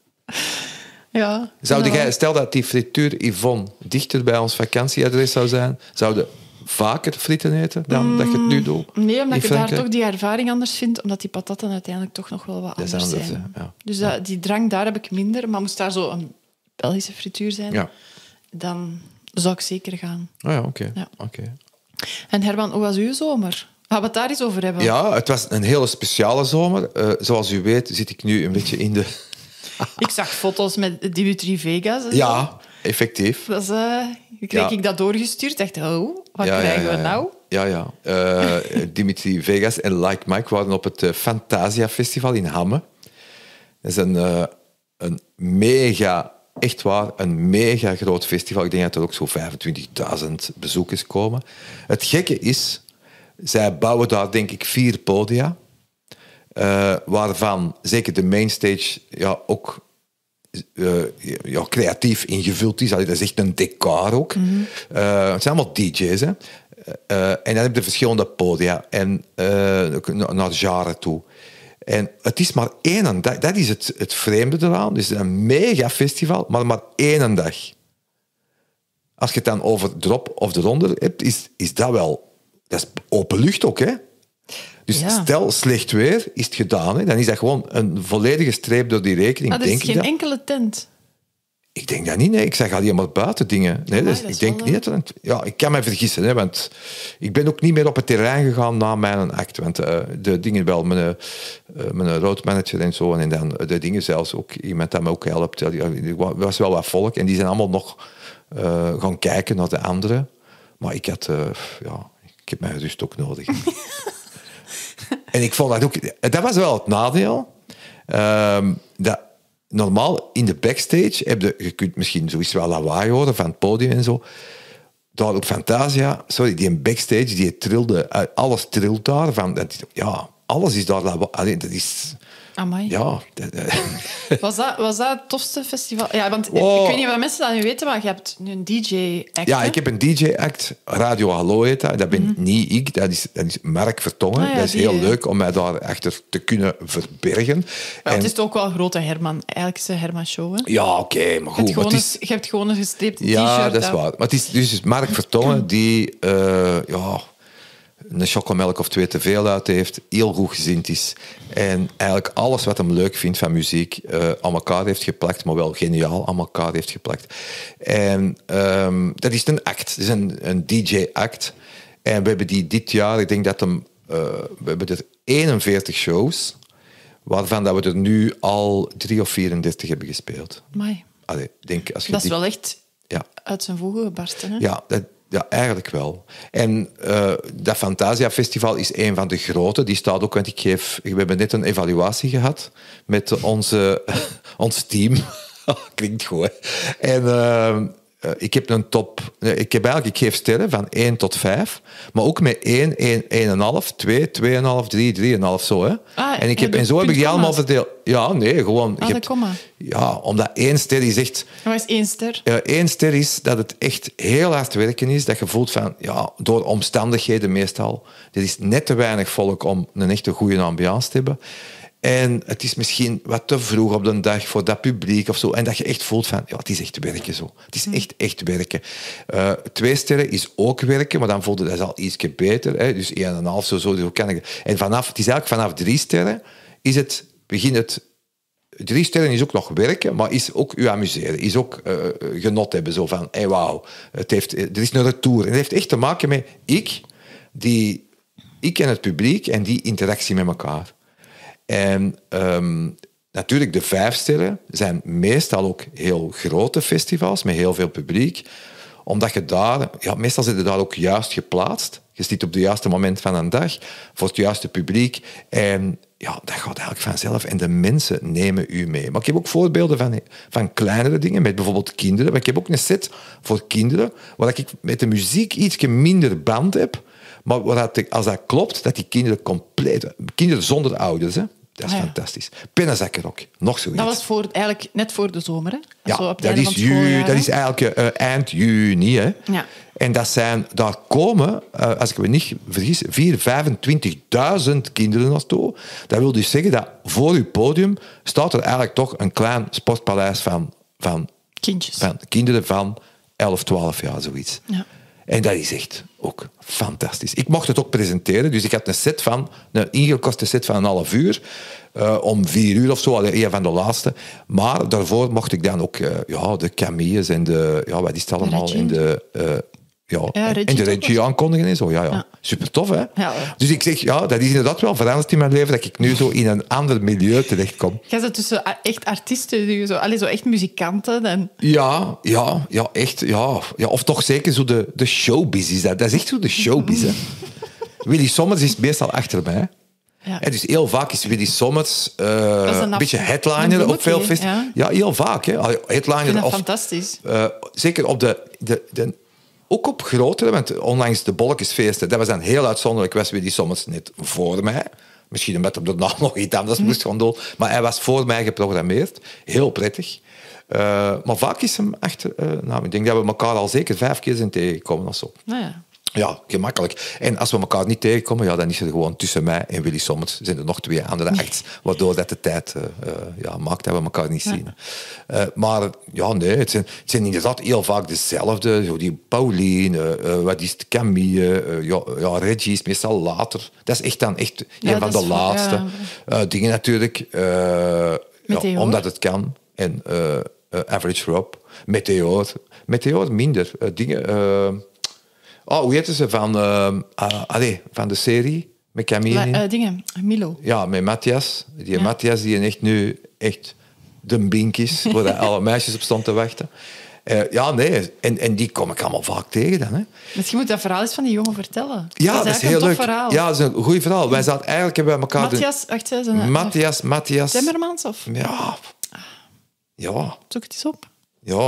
Ja. Zou Ja. jij, stel dat die frituur Yvonne dichter bij ons vakantieadres zou zijn, zouden vaker fritten eten dan dat je het nu doet? Nee, in omdat ik daar Frankrijk? toch die ervaring anders vind, omdat die patatten uiteindelijk toch nog wel wat Dat is anders anders, zijn. hè, ja. Dus dat, die drang, daar heb ik minder. Maar moest daar zo een Belgische frituur zijn, Ja. dan zou ik zeker gaan. Oh ja, oké. Ja. oké. En Herman, hoe was uw zomer? Gaan we het daar eens over hebben? Ja, het was een hele speciale zomer. Eh, zoals u weet zit ik nu een beetje in de... Ik zag foto's met Dimitri Vegas. en zo. Ja, effectief. Dat is, eh, ik kreeg Ja. ik dat doorgestuurd. Dacht, oh, wat ja, krijgen ja, ja, we ja. nou? Ja, ja. Eh, Dimitri Vegas en Like Mike waren op het eh, Fantasia Festival in Hamme. Dat is een, eh, een mega, echt waar, een mega groot festival. Ik denk dat er ook zo'n vijfentwintigduizend bezoekers komen. Het gekke is, zij bouwen daar denk ik vier podia. eh, waarvan zeker de mainstage ja, ook uh, ja, creatief ingevuld is. Allee, dat is echt een decor ook. Uh, het zijn allemaal D J's. Hè. Uh, en dan heb je verschillende podia en, uh, naar jaren toe. En het is maar één dag. Dat is het, het vreemde eraan. Het is een mega festival, maar maar één dag. Als je het dan over erop of eronder hebt, is, is dat wel... Dat is open lucht ook, hè? Dus Ja. stel, slecht weer, is het gedaan. Hè? Dan is dat gewoon een volledige streep door die rekening. Ah, er denk is ik geen dat. enkele tent. Ik denk dat niet, nee. Ik zeg alleen maar buiten dingen. Nee, Amai, dus dat is ik denk wel, niet dat er een- Ja, ik kan me vergissen, hè, want ik ben ook niet meer op het terrein gegaan na mijn act. Want uh, de dingen wel, mijn, uh, mijn roadmanager en zo, en dan de dingen zelfs ook, iemand dat me ook helpt. Ja, er was wel wat volk en die zijn allemaal nog uh, gaan kijken naar de anderen. Maar ik had, uh, ja, ik heb mijn rust ook nodig. En ik vond dat ook... Dat was wel het nadeel. Um, dat normaal in de backstage heb je... Je kunt misschien zoiets wel lawaai horen van het podium en zo. daar op Fantasia, sorry, die een backstage, die trilde, uh, alles trilt daar. Van, dat, ja, alles is daar. Allee, dat is... Amai. Ja. Dat, uh. Was dat, was dat het tofste festival? Ja, want Oh. ik weet niet of mensen dat nu weten, maar je hebt nu een D J-act. Ja, ik heb een D J-act, Radio Hallo heet dat. Dat ben Mm-hmm. niet ik, dat is, dat is Mark Vertongen. Ah ja, dat is die, heel ja. leuk om mij daarachter te kunnen verbergen. Maar En- het is ook wel grote Herman. Eigenlijk is het een Herman-show. Hè? Ja, oké, maar Je, hebt goed. Maar gewoon het is, een, je hebt gewoon een gestreepte t-shirt. ja, dat is aan. waar. Maar het is dus Mark Vertongen die uh, ja, een chocomelk of twee te veel uit heeft, heel goed gezind is en eigenlijk alles wat hem leuk vindt van muziek uh, aan elkaar heeft geplakt, maar wel geniaal aan elkaar heeft geplakt. En um, dat is een act, dat is een, een D J-act. En we hebben die dit jaar, ik denk dat hem, uh, we hebben er eenenveertig shows, waarvan dat we er nu al drie of vierendertig hebben gespeeld. Amai. Allee, denk, als je Dat is die- wel echt Ja. uit zijn voegen gebarsten. Hè? Ja, dat, ja, eigenlijk wel. En uh, dat Fantasia Festival is een van de grote. Die staat ook, want ik geef... We hebben net een evaluatie gehad met onze, ons team. Klinkt goed, hè? En uh, uh, ik heb een top... Ik heb eigenlijk... Ik geef sterren van één tot vijf. Maar ook met één, één, één komma vijf, twee, twee komma vijf, drie, drie komma vijf, zo, hè? Ah, en, ik je heb, en doet zo heb ik die allemaal puntkomma's. verdeeld. Ja, nee, gewoon... Ah, je de komma. Ja, omdat één ster is echt... Maar is één ster. Eén ster is dat het echt heel hard werken is. Dat je voelt van, ja, door omstandigheden meestal. Er is net te weinig volk om een echte goede ambiance te hebben. En het is misschien wat te vroeg op de dag voor dat publiek of zo. En dat je echt voelt van, ja, het is echt werken zo. Het is echt, echt werken. Uh, twee sterren is ook werken, maar dan voelde dat is al ietsje beter. Hè? Dus één en een half, zo, zo, zo kan ik. En vanaf, het is eigenlijk vanaf drie sterren is het, begint het... Drie sterren is ook nog werken, maar is ook u amuseren. Is ook uh, genot hebben. Zo van, hey, wauw, het heeft, er is een retour. En het heeft echt te maken met ik, die, ik en het publiek en die interactie met elkaar. En um, natuurlijk, de vijf sterren zijn meestal ook heel grote festivals met heel veel publiek. Omdat je daar... Ja, meestal zit je daar ook juist geplaatst. Je zit op het juiste moment van een dag voor het juiste publiek. En ja, dat gaat eigenlijk vanzelf. En de mensen nemen u mee. Maar ik heb ook voorbeelden van, van kleinere dingen, met bijvoorbeeld kinderen. Maar ik heb ook een set voor kinderen, waar ik met de muziek iets minder band heb. Maar waar dat, als dat klopt, dat die kinderen compleet... Kinderen zonder ouders, hè. Dat is Ah, ja. fantastisch. Pennenzakkerok, nog zoiets. Dat was voor, eigenlijk net voor de zomer. Hè? Ja, Zo op het dat einde is, van het ju, schooljaar, dat hè? is eigenlijk uh, eind juni. Hè. Ja. En dat zijn, daar komen, uh, als ik me niet vergis, vierhonderdvijfentwintigduizend kinderen naartoe. Dat wil dus zeggen dat voor uw podium staat er eigenlijk toch een klein sportpaleis van, van, Kindjes. van kinderen van elf, twaalf jaar, zoiets. Ja. En dat is echt ook fantastisch. Ik mocht het ook presenteren, dus ik had een set van, een ingekoste set van een half uur, uh, om vier uur of zo, allee, een van de laatste. Maar daarvoor mocht ik dan ook uh, ja, de Camille's en de, ja, wat is het allemaal, Reggie. in de... Uh, ja, Ja, Reggie en de toch regie aankondigen en zo. Ja, ja. Ja. Super tof, hè? Ja. Dus ik zeg, ja, dat is inderdaad wel veranderd in mijn leven, dat ik nu zo in een ander milieu terechtkom. Jij zit tussen echt artiesten, die zo, allee, zo echt muzikanten. En... Ja, ja, ja, echt. Ja. Ja, of toch zeker zo de, de showbiz is dat. Dat is echt zo de showbiz, hè. Willy Sommers is meestal achter mij. Ja. En dus heel vaak is Willy Sommers uh, Dat is een af- beetje een headliner op veel bloemetje, festivals. ja. Ja. heel vaak. Hè. Allee, Ik vind Headliner dat of... fantastisch. Uh, zeker op de, de, de... Ook op grotere, want onlangs de Bolletjesfeesten, dat was dan heel uitzonderlijk, was Willy Sommers net voor mij. Misschien omdat hij daarna nog iets anders moest gaan doen. Maar hij was voor mij geprogrammeerd. Heel prettig. Uh, maar vaak is hem achter... Uh, nou, ik denk dat we elkaar al zeker vijf keer zijn tegengekomen of zo. Nou ja. Ja, gemakkelijk. En als we elkaar niet tegenkomen, ja, dan is er gewoon tussen mij en Willy Sommers zijn er nog twee andere acts, waardoor dat de tijd uh, uh, ja, maakt dat we elkaar niet zien. Uh, maar ja, nee, het zijn, het zijn inderdaad heel vaak dezelfde. Zo die Pauline, uh, uh, wat is het, Camille, uh, ja, ja, Reggie is meestal later. Dat is echt dan echt Ja, een van dat de is voor- laatste ja. uh, dingen natuurlijk. Uh, ja, Meteor. omdat het kan. En uh, uh, Average Rob, Meteor. Meteor minder. Uh, dingen... Uh, Oh, hoe heette ze? Van, uh, uh, allez, van de serie met Camille. La- in. eh, dingen, Milo. Ja, met Matthias. Die Ja. Matthias die echt nu echt de bink is, waar de alle meisjes op stonden te wachten. Uh, ja, nee. En, en die kom ik allemaal vaak tegen dan. Hè. Misschien moet dat verhaal eens van die jongen vertellen. Ja, dat dat is is heel eigenlijk leuk. een tof verhaal. Ja, dat is een goed verhaal. Wij zaten eigenlijk hebben wij elkaar... Matthias, wacht, hè, zijn- Matthias, Matthias... Timmermans? Of? Ja. Ja. Zoek het eens op. Ja.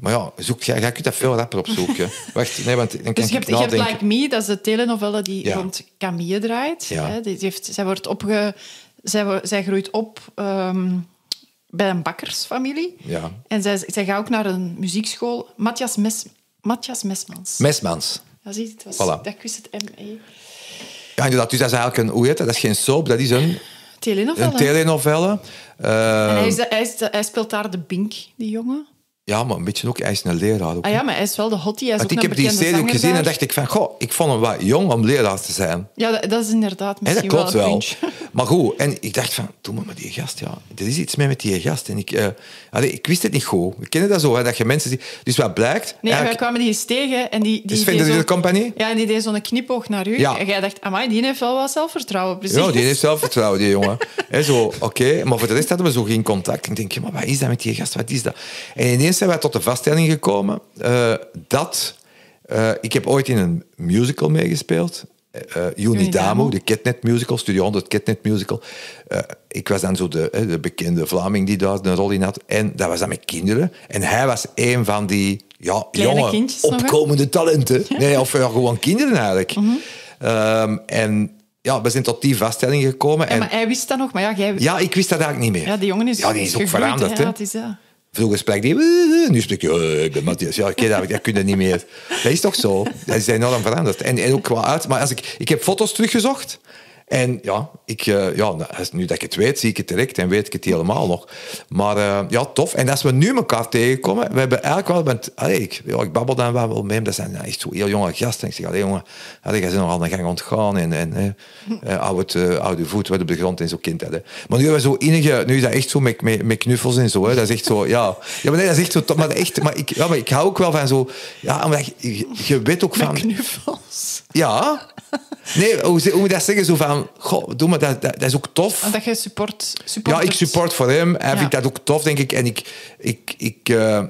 Maar ja, zoek, jij, jij kunt dat veel rapper opzoeken. Wacht, nee, want dan kan Dus je ik hebt, je hebt nadenken. Like Me, dat is de telenovelle die Ja. rond Camille draait. Ja. Hè. Die heeft, zij, wordt opge, zij, wo- zij groeit op ehm, bij een bakkersfamilie. Ja. En zij, zij gaat ook naar een muziekschool. Matthias, Mes, Matthias Mesmans. Mesmans. Ja, zie je, het was, Voilà. dat wist het M E. Ja, inderdaad. Dus dat is eigenlijk een... Hoe heet dat? Dat is geen soap, dat is een, Telenovelle. een telenovelle. Uh, En hij, is, hij, is, hij speelt daar de Bink, die jongen. ja, maar een beetje ook... Hij is een leraar ook. Ah ja, maar hij is wel de hottie. Hij is Want ook ik een heb die bekende serie ook zanger gezien en daar. dacht ik van... Goh, ik vond hem wat jong om leraar te zijn. Ja, dat, dat is inderdaad Hè, dat misschien klopt wel wel. een puntje. Maar goed, en ik dacht van, doe maar met die gast, ja. Er is iets mee met die gast. En ik, uh, allee, ik wist het niet goed. We kennen dat zo, hè, dat je mensen ziet... Dus wat blijkt... Nee, wij eigenlijk- kwamen die eens tegen en die... die Is deed Vinder zo- de Compagnie? Ja, en die deed zo'n knipoog naar u. Ja. En jij dacht, amai, die heeft wel wat zelfvertrouwen, precies. Ja, die heeft zelfvertrouwen, die jongen. He, zo, oké. Okay. Maar voor de rest hadden we zo geen contact. En ik denk, ja, maar wat is dat met die gast? Wat is dat? En ineens zijn wij tot de vaststelling gekomen uh, dat... Uh, ik heb ooit in een musical meegespeeld. Uh, Unidamo, de Ketnet musical, Studio honderd Ketnet musical. Uh, ik was dan zo de, uh, de bekende Vlaming die daar een rol in had. En dat was dan met kinderen. En hij was een van die ja, Kleine jonge, kindjes nog, hè? opkomende talenten. Nee, of ja, gewoon kinderen eigenlijk. Mhm. Um, en ja, we zijn tot die vaststelling gekomen. Ja, en maar hij wist dat nog, maar ja, jij... ja, ik wist dat eigenlijk niet meer. Ja, die jongen is, Ja, die is ook gegroeid, veranderd, hè. hè. Ja, het is, ja. Vroeger sprak die... Nu spreek je... Oh, ik ben Matthias. Ja, oké, dat, dat kun je niet meer. Dat is toch zo? Dat is enorm veranderd. En, en ook qua uit... Maar als ik, ik heb foto's teruggezocht. En ja, ik, uh, ja, nu dat ik het weet, zie ik het direct en weet ik het helemaal nog. Maar uh, ja, tof. En als we nu elkaar tegenkomen, we hebben eigenlijk wel... Want, allee, ik, ja, ik babbel dan wel mee, dat zijn ja, echt zo heel jonge gasten. Ik zeg, allee, jongen, allee, jij bent nog aan de gang ontgaan en, en uh, hou, het, uh, hou je voet op de grond en zo kind. Hè. Maar nu hebben we zo enige... Nu is dat echt zo met, met, met knuffels en zo. Hè. Dat is echt zo... Ja, ja maar nee, dat is echt zo... Maar, echt, maar, ik, ja, maar ik hou ook wel van zo... Ja, maar je, je weet ook van... Met knuffels. Ja. Nee, hoe, hoe moet je dat zeggen? Zo van, goh, doe maar, dat, dat, dat is ook tof. Want dat je support, Ja, support ik support voor hem. Hij Ja. vindt dat ook tof, denk ik. En ik... ik, ik uh,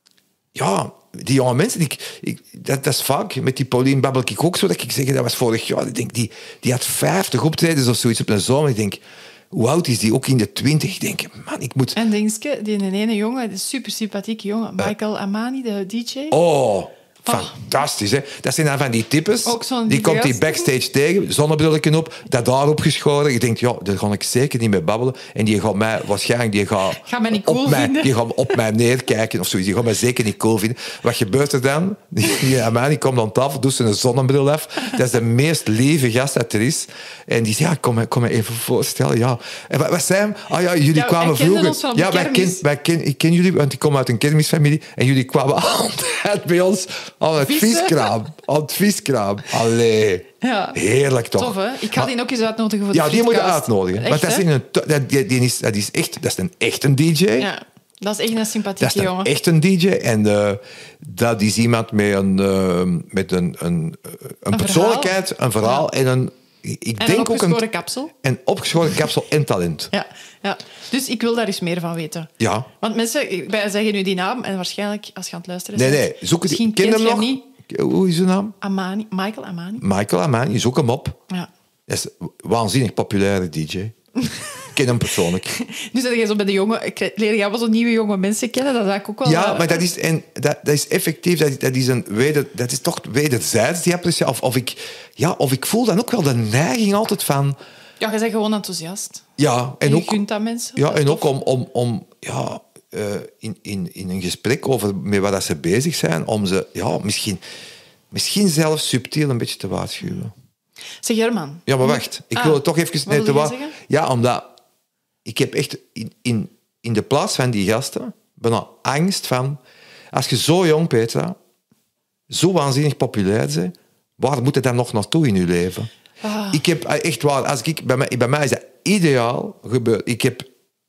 ja, die jonge mensen... Ik, ik, dat, dat is vaak. Met die Pauline babbel ik ook zo. Dat ik zeg, dat was vorig jaar. Ik denk, die, die had vijftig optredens of zoiets op een zomer. Ik denk, hoe oud is die? Ook in de twintig. Ik denk, man, ik moet... En dingske, die ene jongen, de super sympathieke jongen, Michael Amani, de D J. Oh... Fantastisch, hè? Dat zijn dan van die types. Ook zo'n die komt die gast. backstage tegen, zonnebrillen op, dat daarop geschoren. Je denkt, ja, daar ga ik zeker niet mee babbelen. En die gaat mij waarschijnlijk die gaat Ga mij niet cool op mij, vinden. die gaat op mij neerkijken of zoiets. Die gaat mij zeker niet cool vinden. Wat gebeurt er dan? Die, die Amani komt aan tafel, doet zijn zonnebril af. Dat is de meest lieve gast dat er is. En die zegt, ja, kom me, kom me even voorstellen. Ja. En wat, wat zijn? Ah ja, jullie Ja, kwamen hij kende vroeger... ons van op de ja, wij kermis. ken, wij ken, ik ken jullie, want ik kom uit een kermisfamilie. En jullie kwamen altijd bij ons aan het Vissen. viskraam. Aan het viskraam. Allee. Ja. Heerlijk toch? Tof, hè? Ik ga Maar- die ook eens uitnodigen voor de Ja, die moet je Frietcast. uitnodigen. Echt, Want dat is, hè? in een, to- dat, die, die is, dat is echt, dat is een echt een D J. Ja, dat is echt een Dat sympathieke is een jongen. echt een D J. En uh, dat is iemand met een, uh, met een, een, een persoonlijkheid, een verhaal en een... Ik En een denk ook opgeschoren een, kapsel. een opgeschoren kapsel en talent. Ja, ja, dus ik wil daar eens meer van weten. Ja. Want mensen, wij zeggen nu die naam en waarschijnlijk, als je aan het luisteren Nee, bent... nee. Zoek het. Misschien Ken kent hem je nog? hem niet. Hoe is zijn naam? Amani, Michael Amani. Michael Amani. Zoek hem op. Ja. Dat is een waanzinnig populaire D J. Ik ken hem persoonlijk. Nu zit je zo bij de jongen... Ik leer jou wel zo nieuwe jonge mensen kennen, dat is eigenlijk ook wel... Ja, eh, maar dat is, en dat, dat is effectief, dat, dat, is een weder, dat is toch wederzijds, die appreciatie. Of, of, ik, ja, of ik voel dan ook wel de neiging altijd van... Ja, je bent gewoon enthousiast. Ja, en En je ook, gunt dat mensen. ja, Dat is en ook tof. om, om, om ja, uh, in, in, in een gesprek over met wat dat ze bezig zijn, om ze ja, misschien, misschien zelfs subtiel een beetje te waarschuwen. Zeg, German. Ja, maar wacht. Ik Ah, wil het toch even... wat nee, wilde te je wa- zeggen? Ja, omdat... Ik heb echt in, in, in de plaats van die gasten bijna angst van... Als je zo jong, Petra, zo waanzinnig populair bent, waar moet je dan nog naartoe in je leven? Ah. Ik heb echt waar... Als ik, bij, mij, bij mij is dat ideaal gebeurd. Ik heb...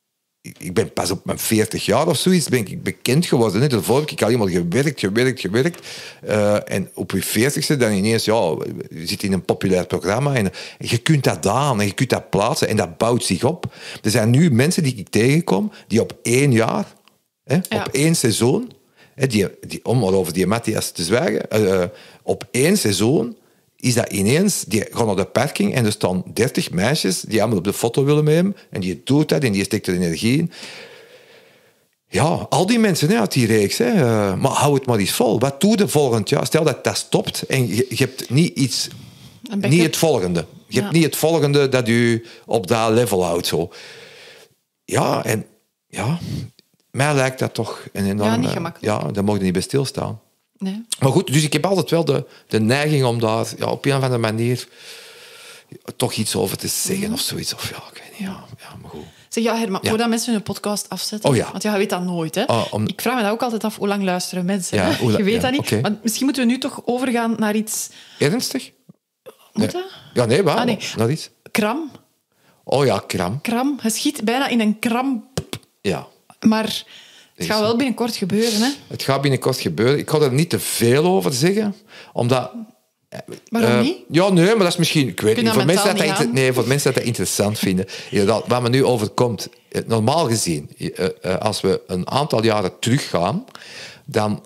Ik ben pas op mijn veertig jaar of zoiets ben ik bekend geworden. Hè. Daarvoor heb ik alleen maar gewerkt, gewerkt, gewerkt. Uh, en op je veertigste dan ineens, ja, je zit in een populair programma en je kunt dat aan en je kunt dat plaatsen en dat bouwt zich op. Er zijn nu mensen die ik tegenkom die op één jaar, hè, Ja. op één seizoen, hè, die, die, om maar over die Matthias te zwijgen, uh, op één seizoen is dat ineens, die gaan naar de parking en er staan dertig meisjes die allemaal op de foto willen met hem en die doet dat en die steekt er energie in. Ja, al die mensen hè, uit die reeks. Hè. Uh, maar hou het maar eens vol. Wat doe je volgend jaar? Stel dat dat stopt en je, je hebt niet iets... Niet het volgende. Je ja. hebt niet het volgende dat je op dat level houdt. Zo. Ja, en... Ja, mij lijkt dat toch een enorme... Ja, niet gemakkelijk. Ja, daar mogen niet bij stilstaan. Nee. Maar goed, dus ik heb altijd wel de, de neiging om daar ja, op een of andere manier toch iets over te zeggen mm. of zoiets. Of ja, ik weet niet. Ja, ja maar goed. Zeg, ja, Herman, ja. voordat mensen hun podcast afzetten... Oh, ja. Want ja, je weet dat nooit, hè. Oh, om... Ik vraag me dat ook altijd af, hoe lang luisteren mensen? Ja, hoe la... Je weet ja, dat niet. Okay. Maar misschien moeten we nu toch overgaan naar iets... Ernstig? Moet nee. dat? Ja, nee, waar? Ah, nee. Naar iets? Kram. Oh ja, kram. Kram. Je schiet bijna in een kram. Ja. Maar het gaat wel binnenkort gebeuren, hè? Het gaat binnenkort gebeuren. Ik ga er niet te veel over zeggen, omdat... Waarom uh, niet? Ja, nee, maar dat is misschien... Ik weet Kun niet. Voor mensen, dat niet dat inter- nee, voor mensen dat dat interessant vinden. Inderdaad, wat me nu overkomt... Normaal gezien, uh, uh, als we een aantal jaren teruggaan, dan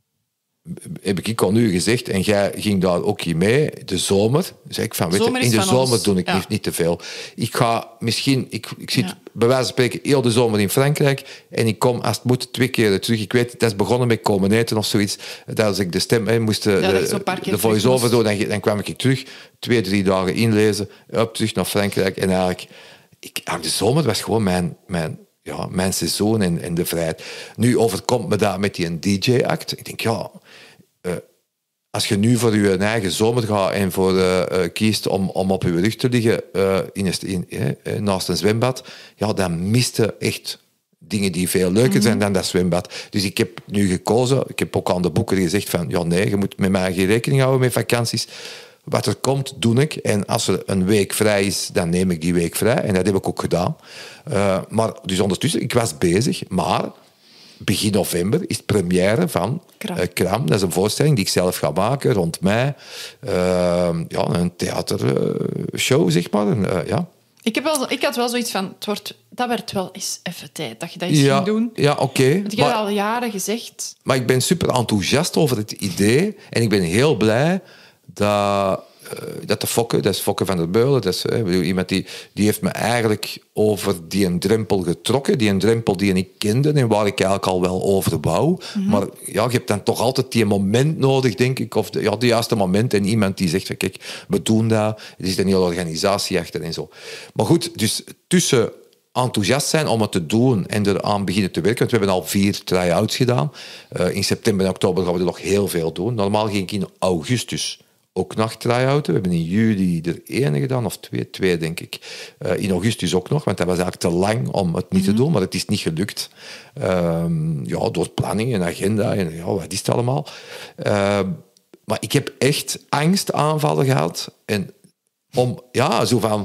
heb ik al nu gezegd, en jij ging daar ook in mee, de zomer. Zeg ik van, weet je, in de zomer ons. doe ik ja. niet, niet te veel. Ik ga misschien... Ik, ik zit Ja. bij wijze van spreken heel de zomer in Frankrijk en ik kom, als het moet, twee keer terug. Ik weet, dat is begonnen met komen eten of zoiets. Dat als ik de stem hè, moest, de, Ja, de voice-over doen, dan, dan kwam ik terug, twee, drie dagen inlezen, up, terug naar Frankrijk. En eigenlijk, ik, de zomer was gewoon mijn... mijn Ja, mijn seizoen en, en de vrijheid. Nu overkomt me dat met die D J-act. Ik denk, ja... Uh, als je nu voor je eigen zomer gaat en voor uh, uh, kiest om, om op je rug te liggen uh, in een, in, uh, naast een zwembad, ja, dan mist je echt dingen die veel leuker mm-hmm. zijn dan dat zwembad. Dus ik heb nu gekozen, ik heb ook aan de boeken gezegd van, ja nee, je moet met mij geen rekening houden met vakanties. Wat er komt, doe ik. En als er een week vrij is, dan neem ik die week vrij. En dat heb ik ook gedaan. Uh, maar dus ondertussen, ik was bezig, maar begin november is het première van Kram. Uh, Kram. Dat is een voorstelling die ik zelf ga maken rond mei. Uh, ja, een theatershow, zeg maar. En, uh, ja. Ik, heb wel, ik had wel zoiets van, het wordt, dat werd wel eens even tijd dat je dat eens ja, ging doen. Ja, oké. Okay. Want ik heb al jaren gezegd... Maar ik ben super enthousiast over het idee. En ik ben heel blij dat... Uh, dat de Fokke, dat is Fokke van der Beulen, dat is uh, bedoel, iemand die, die heeft me eigenlijk over die een drempel getrokken, die een drempel die ik kende en waar ik eigenlijk al wel over wou. Mm-hmm. Maar ja, je hebt dan toch altijd die moment nodig, denk ik, of de, ja, de juiste moment en iemand die zegt, kijk, we doen dat, er is een hele organisatie achter en zo. Maar goed, dus tussen enthousiast zijn om het te doen en eraan beginnen te werken, want we hebben al vier try-outs gedaan. Uh, in september en oktober gaan we er nog heel veel doen. Normaal ging ik in augustus ook nog try-outen. We hebben in juli er één gedaan, of twee, twee denk ik. Uh, in augustus ook nog, want dat was eigenlijk te lang om het niet mm-hmm. te doen, maar het is niet gelukt. Uh, ja, door planning en agenda en ja, wat is het allemaal. Uh, maar ik heb echt angstaanvallen gehad. En om, ja, zo van...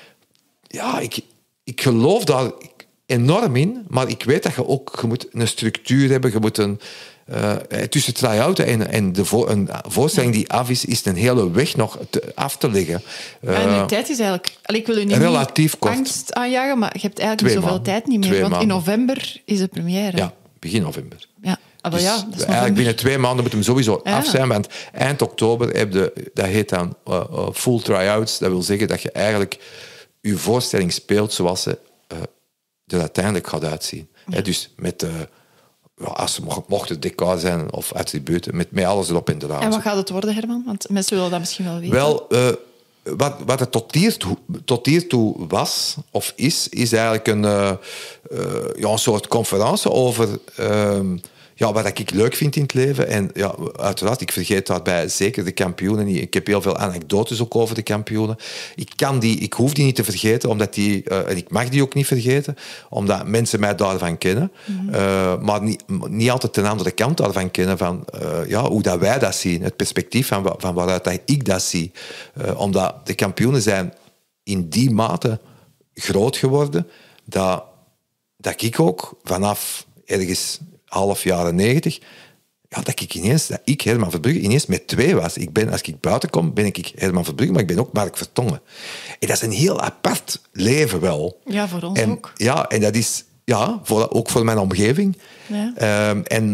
Ja, ik, ik geloof daar enorm in, maar ik weet dat je ook... Je moet een structuur hebben, je moet een... Uh, tussen try-outen en, en de vo- een voorstelling die af is, is een hele weg nog te, af te leggen. Uh, en uw tijd is eigenlijk... Allee, ik wil u niet, relatief niet kort. angst aanjagen, maar je hebt eigenlijk Twee niet zoveel maanden. tijd niet meer. Twee want maanden. in november is de première. Ja, begin november. Ja, ah, Dus ja, dat is eigenlijk november. binnen twee maanden moet hem sowieso Ja. af zijn, want eind oktober heb je, dat heet dan uh, uh, full try-outs. Dat wil zeggen dat je eigenlijk je voorstelling speelt zoals ze uh, er uiteindelijk gaat uitzien. Ja. Hè, dus met... Uh, Ja, als ze mocht het decor zijn of attributen, met, met alles erop en eraan. En wat gaat het worden, Herman? Want mensen willen dat misschien wel weten. Wel, uh, wat, wat het tot hiertoe, tot hiertoe was, of is, is eigenlijk een, uh, uh, ja, een soort conferentie over uh, ja, wat ik leuk vind in het leven. En ja, uiteraard, ik vergeet daarbij zeker de kampioenen niet. Ik heb heel veel anekdotes ook over de kampioenen. Ik, kan die, ik hoef die niet te vergeten, omdat die, uh, en ik mag die ook niet vergeten, omdat mensen mij daarvan kennen. Mm-hmm. Uh, maar niet, niet altijd ten andere kant daarvan kennen, van uh, ja, hoe dat wij dat zien. Het perspectief van, van waaruit dat ik dat zie. Uh, omdat de kampioenen zijn in die mate groot geworden, dat, dat ik ook vanaf ergens... half jaren negentig, ja, dat ik ineens, dat ik, Herman Verbrugge, ineens met twee was. Ik ben, als ik buiten kom, ben ik Herman Verbrugge, maar ik ben ook Mark Vertongen. En dat is een heel apart leven wel. Ja, voor ons en, ook. Ja, en dat is, ja, voor, ook voor mijn omgeving. Ja. Um, en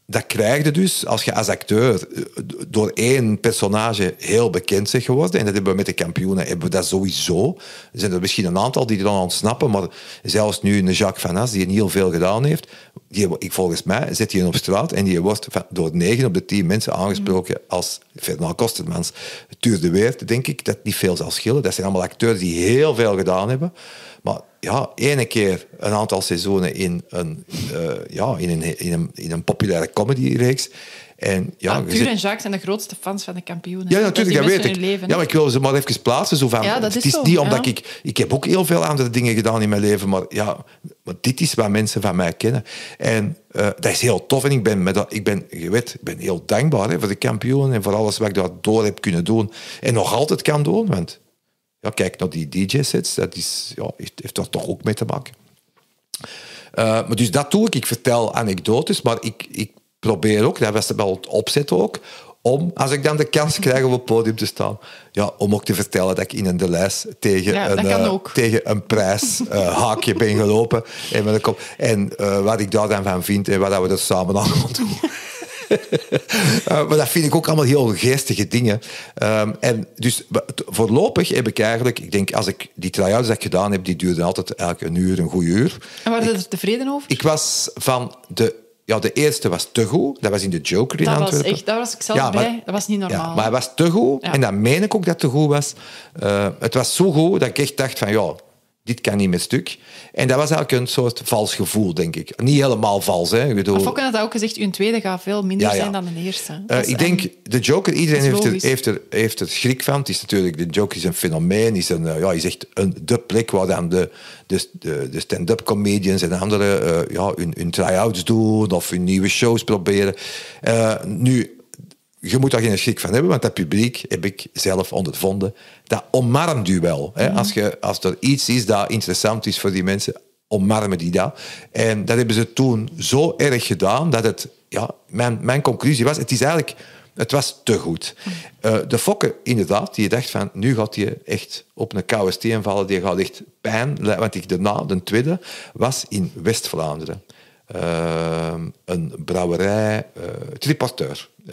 dat krijg je dus als je als acteur door één personage heel bekend bent geworden. En dat hebben we met de kampioenen hebben we dat sowieso. Er zijn er misschien een aantal die er dan ontsnappen, maar zelfs nu een Jacques Van As, die heel veel gedaan heeft, die, ik, volgens mij zet hij op straat en die wordt door negen op de tien mensen aangesproken als Fernand Kostermans. Tuur de Weert, denk ik, dat niet veel zal schillen. Dat zijn allemaal acteurs die heel veel gedaan hebben. Maar ja, ene keer een aantal seizoenen in een, uh, ja, in een, in een, in een populaire comedyreeks. En, ja, ah, Tuur zit... en Jacques zijn de grootste fans van de kampioenen. Ja, natuurlijk, dat, dat weet ik. Leven, ja, maar ik wil ze maar even plaatsen. Zo van, ja, dat is het is zo, niet omdat ja. ik... Ik heb ook heel veel andere dingen gedaan in mijn leven, maar, ja, maar dit is wat mensen van mij kennen. En uh, dat is heel tof. En ik ben, met dat, ik ben, je weet, ik ben heel dankbaar hè, voor de kampioenen en voor alles wat ik daardoor heb kunnen doen. En nog altijd kan doen, want... Ja, kijk naar die D J-sets, dat is, ja, heeft, heeft daar toch ook mee te maken. Uh, maar dus dat doe ik. Ik vertel anekdotes, maar ik, ik probeer ook, dat was wel het opzet ook, om, als ik dan de kans krijg om op het podium te staan, ja, om ook te vertellen dat ik in een Deleuze tegen, ja, een, uh, tegen een prijshaakje uh, ben gelopen. En, met een kop, en uh, wat ik daar dan van vind en wat we er samen aan gaan doen. uh, maar dat vind ik ook allemaal heel geestige dingen. Um, en dus voorlopig heb ik eigenlijk, ik denk als ik die try-outs dat ik gedaan heb, die duurden altijd eigenlijk een uur, een goede uur. En waren ik, er tevreden over? Ik was van de... Ja, de eerste was te goed. Dat was in de Joker in dat Antwerpen. Was echt, daar was ik zelf ja, maar, bij. Dat was niet normaal. Ja, maar hij was te goed. Ja. En dat meen ik ook dat het te goed was. Uh, het was zo goed dat ik echt dacht van... ja, dit kan niet meer stuk. En dat was eigenlijk een soort vals gevoel, denk ik. Niet helemaal vals, hè. Ik bedoel... Maar Fokke had ook gezegd, uw tweede gaat veel minder ja, ja. zijn dan de eerste. Uh, ik denk, en... de Joker, iedereen heeft er, logisch. heeft, er, heeft er schrik van. Het is natuurlijk, de Joker is een fenomeen, is, een, uh, ja, is echt een, de plek waar dan de, de, de, de stand-up comedians en anderen uh, ja, hun, hun try-outs doen of hun nieuwe shows proberen. Uh, nu... Je moet daar geen schrik van hebben, want dat publiek, heb ik zelf ondervonden, dat omarmt u wel. Hè? Als, je, als er iets is dat interessant is voor die mensen, omarmen die dat. En dat hebben ze toen zo erg gedaan, dat het... Ja, mijn, mijn conclusie was, het is eigenlijk... Het was te goed. Uh, de Fokke, inderdaad, die dacht van, nu gaat hij echt op een koude steen vallen, die gaat echt pijn... Want ik daarna, de tweede, was in West-Vlaanderen. Uh, een brouwerij, uh, triporteur. Uh,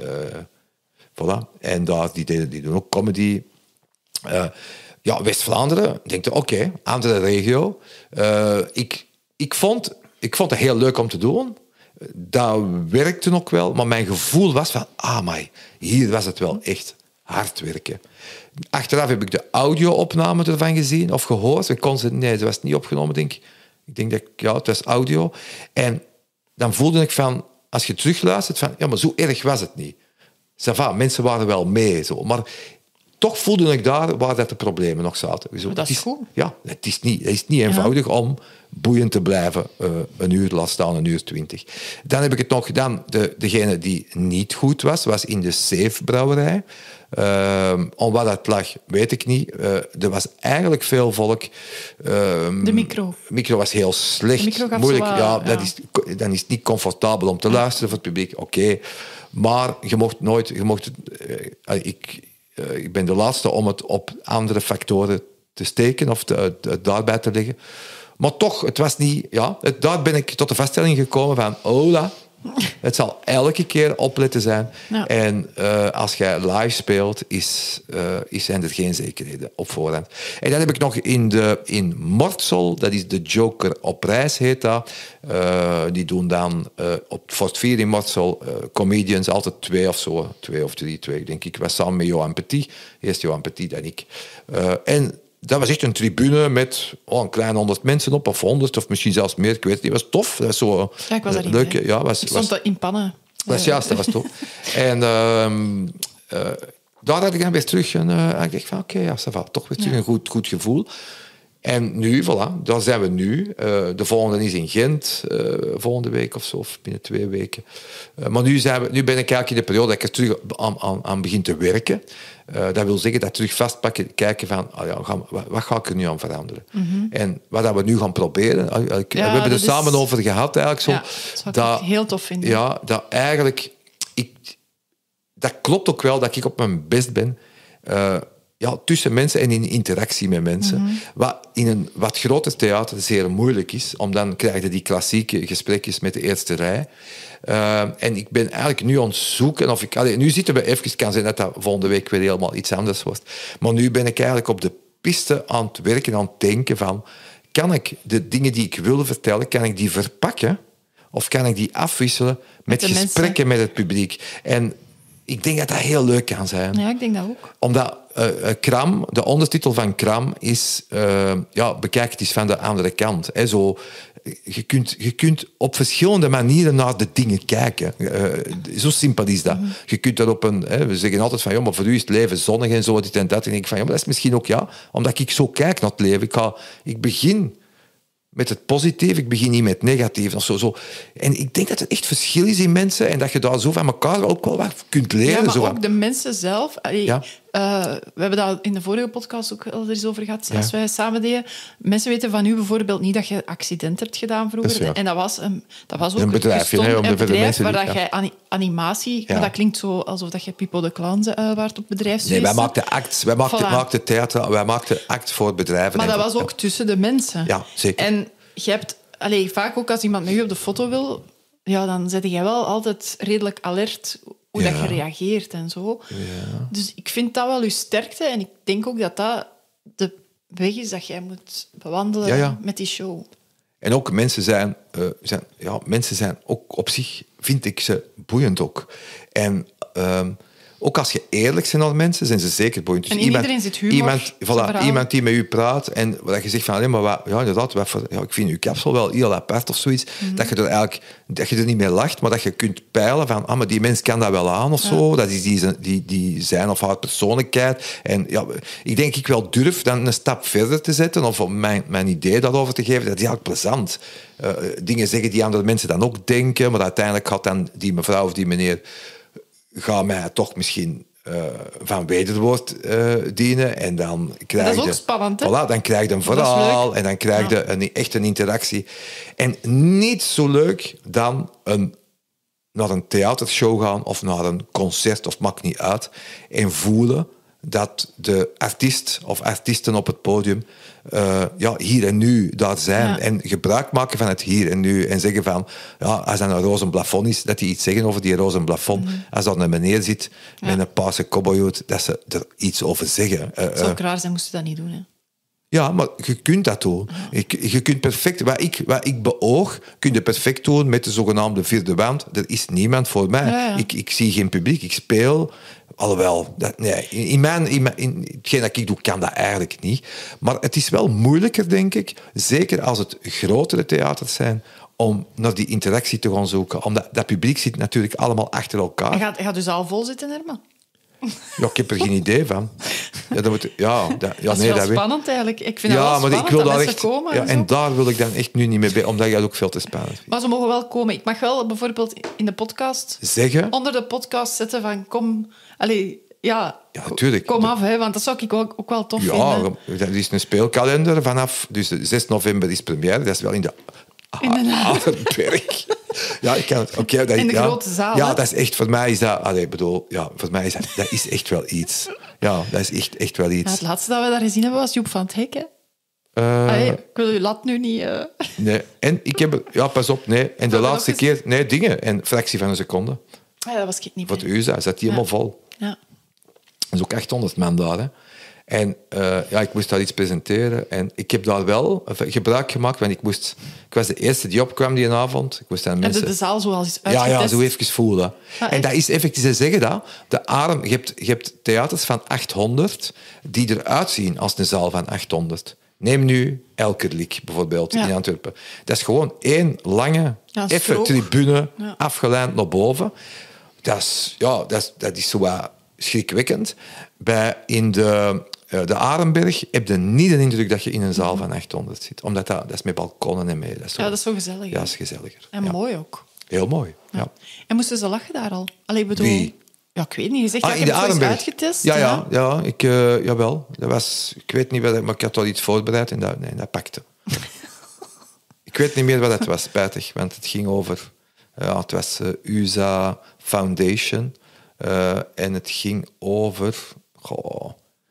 Voilà. En daar, die, deden, die doen ook comedy. Uh, ja, West-Vlaanderen, denk je, oké, okay, andere regio. Uh, ik, ik, vond, ik vond het heel leuk om te doen. Dat werkte ook wel, maar mijn gevoel was van, ah, maar hier was het wel echt hard werken. Achteraf heb ik de audio-opname ervan gezien of gehoord. Ik kon ze, nee, ze was niet opgenomen, denk ik. Ik denk dat, ja, het was audio. En dan voelde ik van, als je terugluistert, van, ja, maar zo erg was het niet. Va, mensen waren wel mee, zo. Maar toch voelde ik daar waar dat de problemen nog zaten. Zo, maar dat is is, goed. Ja, het is niet, het is niet eenvoudig ja. om boeiend te blijven. Uh, een uur, laat staan een uur twintig. Dan heb ik het nog gedaan. De, degene die niet goed was, was in de Safe brouwerij. Uh, om wat dat lag, weet ik niet. Uh, er was eigenlijk veel volk. Uh, de micro. De micro was heel slecht. Moeilijk. Zo, uh, ja, ja. Dat is, dan is het niet comfortabel om te ja. luisteren voor het publiek. Oké. Okay. Maar je mocht nooit... Je mocht, uh, ik, uh, ik ben de laatste om het op andere factoren te steken of te, uh, daarbij te leggen. Maar toch, het was niet... Ja, het, daar ben ik tot de vaststelling gekomen van... Ola, het zal elke keer opletten zijn. Ja. En uh, als jij live speelt, is, uh, is zijn er geen zekerheden op voorhand. En dan heb ik nog in, de, in Mortsel, dat is de Joker op reis, heet dat. Uh, die doen dan uh, op Fort vier in Mortsel uh, comedians, altijd twee of zo. Twee of drie, twee, denk ik. Ik was samen met Johan Petit. Eerst Johan Petit, dan ik. Uh, en... Dat was echt een tribune met oh, een klein honderd mensen op, of honderd, of misschien zelfs meer. Ik weet het niet. Dat was tof. Dat was zo, ja, ik was uh, erin. Leuk, ja, was, ik stond was, in pannen. Dat was juist, dat was tof. En uh, uh, daar had ik dan weer terug een... Uh, ik dacht van, oké, okay, ja, ça va, toch weer terug ja. een goed, goed gevoel. En nu, voilà, daar zijn we nu. Uh, de volgende is in Gent, uh, volgende week of zo, of binnen twee weken. Uh, maar nu, zijn we, nu ben ik eigenlijk in de periode dat ik er terug aan, aan, aan begin te werken. Uh, dat wil zeggen dat terug vastpakken, kijken van, oh ja, gaan, wat, wat ga ik er nu aan veranderen? Mm-hmm. En wat dat we nu gaan proberen, uh, ja, we hebben er samen is... over gehad eigenlijk. Zo, ja, dat zou ik dat, heel tof vinden. Ja, dat eigenlijk... Ik, dat klopt ook wel dat ik op mijn best ben... Uh, ja, tussen mensen en in interactie met mensen. Mm-hmm. Wat in een wat groter theater zeer moeilijk is, omdat dan krijg je die klassieke gesprekjes met de eerste rij. Uh, en ik ben eigenlijk nu aan het zoeken of ik... Allee, nu zitten we even... Het kan zijn dat dat volgende week weer helemaal iets anders wordt. Maar nu ben ik eigenlijk op de piste aan het werken, aan het denken van... Kan ik de dingen die ik wil vertellen, kan ik die verpakken? Of kan ik die afwisselen met, met gesprekken mensen. Met het publiek? En ik denk dat dat heel leuk kan zijn. Ja, ik denk dat ook. Omdat uh, uh, Kram, de ondertitel van Kram is... Uh, ja, bekijk het eens van de andere kant. Hè, zo... Je kunt, je kunt op verschillende manieren naar de dingen kijken. Uh, zo simpel is dat. Mm-hmm. Je kunt dat op een... Hè, we zeggen altijd van, ja, maar voor u is het leven zonnig en zo, dit en dat. En ik denk van, ja, maar dat is misschien ook ja, omdat ik zo kijk naar het leven. Ik, ga, ik begin met het positief, ik begin niet met het negatief. Of zo, zo. En ik denk dat er echt verschil is in mensen en dat je daar zo van elkaar ook wel wat kunt leren. Ja, maar zo ook de mensen zelf... Allee, ja. Uh, we hebben dat in de vorige podcast ook al eens over gehad, ja. als wij samen deden. Mensen weten van u bijvoorbeeld niet dat je accident hebt gedaan vroeger. Dat en dat was, een, dat was ook een bedrijfje, een, hè, om een bedrijf mensen waar die, dat ja. jij ani- animatie... Ja. Maar dat klinkt zo alsof dat je Pipo de Clown uh, waart op bedrijfsfeesten. Nee, wij maakten act, wij maakten, Voilà. maakten theater, wij maakten act voor bedrijven. Maar dat en was ook tussen de mensen. Ja, zeker. En je hebt... Allee, vaak ook als iemand met u op de foto wil, ja, dan zet jij wel altijd redelijk alert hoe ja. dat je reageert en zo. Ja. Dus ik vind dat wel je sterkte en ik denk ook dat dat de weg is dat jij moet bewandelen ja, ja. met die show. En ook mensen zijn, uh, zijn, ja, mensen zijn ook op zich, vind ik ze boeiend ook. En um, ook als je eerlijk bent naar mensen, zijn ze zeker boeiend. Dus en in iemand, iedereen zit humor. Iemand, voilà, iemand die met u praat en dat je zegt van, maar wat, ja, inderdaad, wat voor, ja, ik vind uw kapsel wel heel apart of zoiets. Mm-hmm. Dat je er eigenlijk dat je er niet mee lacht, maar dat je kunt peilen van, ah, maar die mens kan dat wel aan of ja. zo. Dat is die, die, die zijn of haar persoonlijkheid. En ja, ik denk ik wel durf dan een stap verder te zetten of om mijn, mijn idee daarover te geven. Dat is eigenlijk plezant. Uh, dingen zeggen die andere mensen dan ook denken, maar uiteindelijk gaat dan die mevrouw of die meneer ga mij toch misschien uh, van wederwoord uh, dienen. En dan krijg dat is je... ook spannend, hè? Voilà, dan krijg je een verhaal en dan krijg je ja. een, echt een interactie. En niet zo leuk dan een, naar een theatershow gaan of naar een concert, of maakt niet uit, en voelen dat de artiest of artiesten op het podium uh, ja, hier en nu daar zijn. Ja. En gebruik maken van het hier en nu. En zeggen van, ja, als dat een roze plafond is, dat die iets zeggen over die roze plafond. Mm-hmm. Als dat een meneer zit ja. met een paarse cowboyhoed, dat ze er iets over zeggen. Uh, het zou ook raar zijn, moesten dat niet doen, hè? Ja, maar je kunt dat doen. Ja. Je, je kunt perfect... Wat ik, wat ik beoog, kun je perfect doen met de zogenaamde vierde wand. Er is niemand voor mij. Ja, ja. Ik, ik zie geen publiek. Ik speel... Alhoewel, dat, nee, in, mijn, in, mijn, in hetgeen dat ik doe, kan dat eigenlijk niet. Maar het is wel moeilijker, denk ik, zeker als het grotere theaters zijn, om naar die interactie te gaan zoeken. Omdat dat publiek zit natuurlijk allemaal achter elkaar. En gaat, gaat dus al vol zitten, Herman? Ja, ik heb er geen idee van. Ja, dat, moet, ja, dat, ja, dat is nee, wel dat spannend weet. Eigenlijk. Ik vind ja, dat wel maar spannend ik wil dat daar mensen echt, komen. Ja, en, en daar wil ik dan echt nu niet mee bij, omdat je dat ook veel te spannend vindt. Maar ze mogen wel komen. Ik mag wel bijvoorbeeld in de podcast... Zeggen? Onder de podcast zetten van kom... Allez, ja, ja, natuurlijk. Kom af, hè, want dat zou ik ook, ook wel tof ja, vinden. Ja, er is een speelkalender vanaf... Dus zes november is première. Dat is wel in de... In de Arenberg. Ja, ik kan het. Okay, dat, in de ja, grote zaal. Ja, hè? dat is echt... Voor mij is dat... Allee, bedoel... Ja, voor mij is dat... Dat is echt wel iets. Ja, dat is echt, echt wel iets. Ja, het laatste dat we daar gezien hebben was Joep van het Hek, hè? Uh, Allee, ik wil je lat nu niet... Uh... Nee. En ik heb... Ja, pas op. Nee. En de laatste eens... keer... Nee, dingen. En fractie van een seconde. Ja, dat was ik niet Voor het U S A zat die helemaal ja. vol. Ja. Dat is ook achthonderd man daar, hè. En uh, ja, ik moest daar iets presenteren. En ik heb daar wel gebruik gemaakt, want ik moest... Ik was de eerste die opkwam die avond. Ik moest aan mensen... En de, de zaal zoals is uitgetest. Ja, ja, zo even voelen. Ah, en dat is effectief, ze zeggen dat. De arm, je, hebt, je hebt theaters van achthonderd die eruit zien als een zaal van achthonderd. Neem nu Elkerlijk bijvoorbeeld ja. in Antwerpen. Dat is gewoon één lange, ja, effe tribune, ja. afgelijnd naar boven. Dat is, ja, dat is, dat is zo wat schrikwekkend. Bij, in de, uh, de Arenberg heb je niet de indruk dat je in een zaal van achthonderd zit. Omdat dat, dat is met balkonnen en mee. Dat is zo, ja, dat is zo gezellig. Ja, dat is gezelliger. En ja. mooi ook. Heel mooi, ja. ja. En moesten ze lachen daar al? Allee, bedoel... Wie? Ja, ik weet niet. Je zegt, Ah, ja, in ik de heb het zo eens Arenberg. uitgetest. Ja, ja. ja, ja ik, uh, jawel. Dat was, ik weet niet wat, maar ik had al iets voorbereid en dat, nee, dat pakte. Ik weet niet meer wat het was, spijtig. Want het ging over... Ja, het was uh, U S A Foundation. Uh, en het ging over... Goh,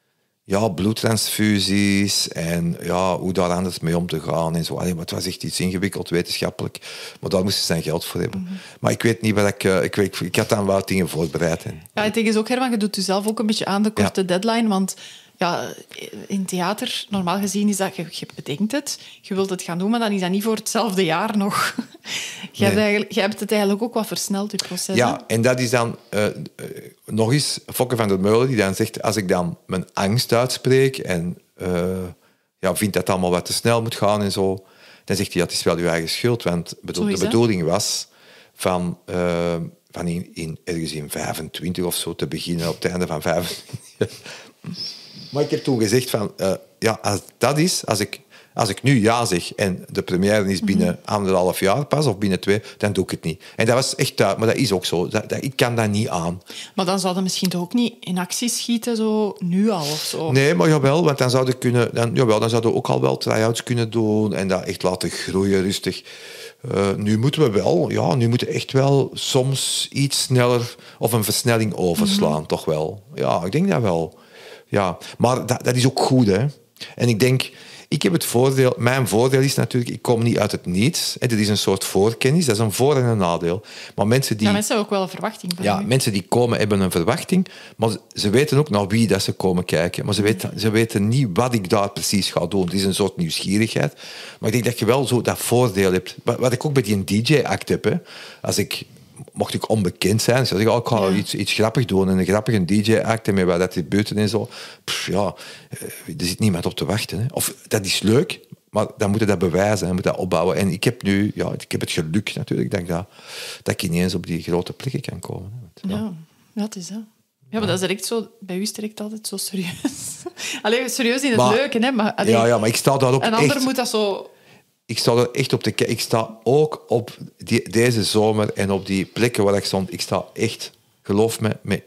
ja, bloedtransfusies en ja, hoe daar anders mee om te gaan en zo. Allee, maar het was echt iets ingewikkeld, wetenschappelijk. Maar daar moesten ze zijn geld voor hebben. Mm-hmm. Maar ik weet niet wat ik... Uh, ik, weet, ik had dan wel dingen voorbereid. En, ja, het ding is ook, Herman, je doet jezelf ook een beetje aan de korte ja. deadline, want ja, in theater, normaal gezien, is dat je, je bedenkt het, je wilt het gaan doen, maar dan is dat niet voor hetzelfde jaar nog. Je, nee. hebt, je hebt het eigenlijk ook wat versneld, je proces. Ja, hè? en dat is dan uh, uh, nog eens Fokke van der Meulen, die dan zegt, als ik dan mijn angst uitspreek en uh, ja, vind dat het allemaal wat te snel moet gaan en zo, dan zegt hij, dat is wel uw eigen schuld, want bedoel, de bedoeling was van, uh, van in, in, ergens in vijfentwintig of zo te beginnen, op het einde van vijfentwintig. Maar ik heb toen gezegd van, uh, ja, als dat is, als ik, als ik nu ja zeg en de première is binnen mm-hmm. anderhalf jaar pas, of binnen twee, dan doe ik het niet. En dat was echt duidelijk, maar dat is ook zo. Dat, dat, ik kan dat niet aan. Maar dan zou je misschien toch ook niet in actie schieten, zo nu al of zo? Nee, maar jawel, want dan zouden kunnen, dan, jawel, dan zouden we ook al wel try-outs kunnen doen en dat echt laten groeien, rustig. Uh, nu moeten we wel, ja, nu moeten we echt wel soms iets sneller of een versnelling overslaan, mm-hmm. toch wel. Ja, ik denk dat wel. Ja, maar dat, dat is ook goed, hè. En ik denk, ik heb het voordeel... Mijn voordeel is natuurlijk, ik kom niet uit het niets. Het is een soort voorkennis, dat is een voor- en een nadeel. Maar mensen die... Ja, mensen hebben ook wel een verwachting van Ja, u. mensen die komen hebben een verwachting, maar ze weten ook naar wie dat ze komen kijken. Maar ze weten, ze weten niet wat ik daar precies ga doen. Het is een soort nieuwsgierigheid. Maar ik denk dat je wel zo dat voordeel hebt. Wat ik ook bij die D J-act heb, hè. Als ik... Mocht ik onbekend zijn, zou ik zeggen, oh, ik ga ja. iets, iets grappigs doen. En een grappige D J-act en met wat attributen en zo. Pff, ja, er zit niemand op te wachten. Hè. Of dat is leuk, maar dan moet je dat bewijzen en moet dat opbouwen. En ik heb nu, ja, ik heb het geluk natuurlijk dat ik, dat, dat ik ineens op die grote plekken kan komen. Hè. Ja, ja, dat is dat. Ja, maar dat is direct zo... Bij u is het direct altijd zo serieus. Allee, serieus in het maar, leuke, hè. Maar, allee, ja, ja, maar ik sta daar ook een ander echt... moet dat zo... Ik sta er echt op te kijken. Ik sta ook op die, deze zomer en op die plekken waar ik stond. Ik sta echt, geloof me, met,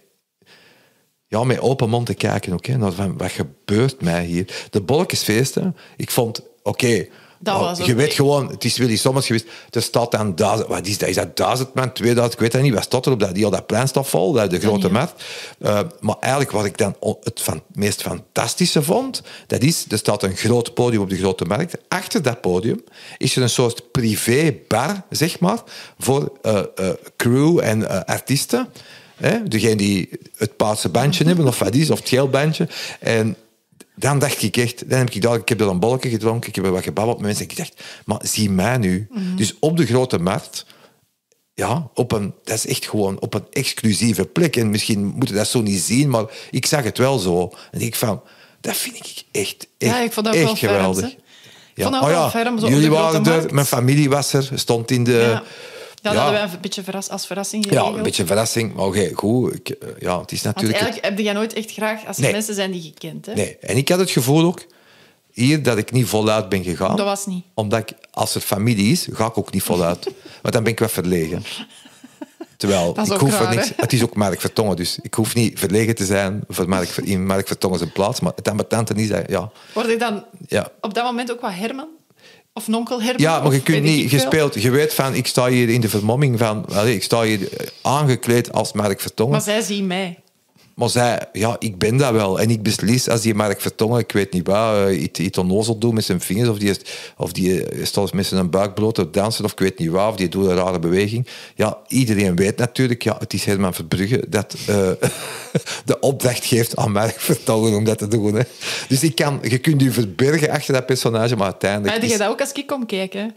ja, met open mond te kijken. Okay, naar van, wat gebeurt mij hier? De Bolletjesfeesten, ik vond, oké... Okay, Dat je weet gewoon, het is Willy Sommers geweest, er staat dan duizend, wat is dat? Is dat duizend man, tweeduizend, ik weet dat niet, wat staat er op dat, die al dat plein staat vol, dat de grote markt. Uh, maar eigenlijk wat ik dan het van, meest fantastische vond, dat is, er staat een groot podium op de grote markt. Achter dat podium is er een soort privébar, zeg maar, voor uh, uh, crew en uh, artiesten. Hè? Degene die het paarse bandje hebben, of wat is, of het geel bandje. En dan dacht ik echt, dan heb ik dacht, ik heb er een bolletje gedronken, ik heb er wat gebabbeld met mensen. En ik dacht, maar zie mij nu. Mm-hmm. Dus op de grote markt, ja, op een, dat is echt gewoon op een exclusieve plek. En misschien moet je dat zo niet zien, maar ik zag het wel zo. En ik van, dat vind ik echt, echt, ja, ik vond dat echt wel geweldig. Ferm, ja. vond dat Oh, wel ja. ferm, zo Jullie op de waren grote er, markt. mijn familie was er, stond in de... Ja. Ja, dat ja. hadden wij een beetje verras, als verrassing geregeld. Ja, een beetje verrassing. Maar oké, goed. Ik, ja, het is Want natuurlijk... eigenlijk heb jij nooit echt graag als er nee. mensen zijn die je kent. Hè? Nee, en ik had het gevoel ook hier dat ik niet voluit ben gegaan. Dat was niet. Omdat ik, als er familie is, ga ik ook niet voluit. Want dan ben ik wat verlegen. Terwijl, dat is ik ook hoef raar, er niks... hè? Het is ook Mark Vertongen, dus ik hoef niet verlegen te zijn voor Mark, in Mark Vertongen zijn plaats. Maar het ambetante is dat, ja... Word je dan ja. op dat moment ook wat Herman? Of nonkel Herman? Ja, maar je of kunt weet ik niet veel? gespeeld. Je weet van, ik sta hier in de vermomming van... Allez, ik sta hier aangekleed als Mark Vertongen. Maar zij zien mij. Maar zij, ja, ik ben dat wel. En ik beslis, als die Mark Vertongen, ik weet niet wat, uh, iets, iets onnozel doet met zijn vingers, of die, is, of die staat met zijn buik bloot te dansen, of ik weet niet wat, of die doet een rare beweging. Ja, iedereen weet natuurlijk, ja, het is Herman Verbrugge dat uh, de opdracht geeft aan Mark Vertongen om dat te doen. Hè. Dus ik kan, je kunt je verbergen achter dat personage, maar uiteindelijk... Heb je is... dat ook als ik kom kijken?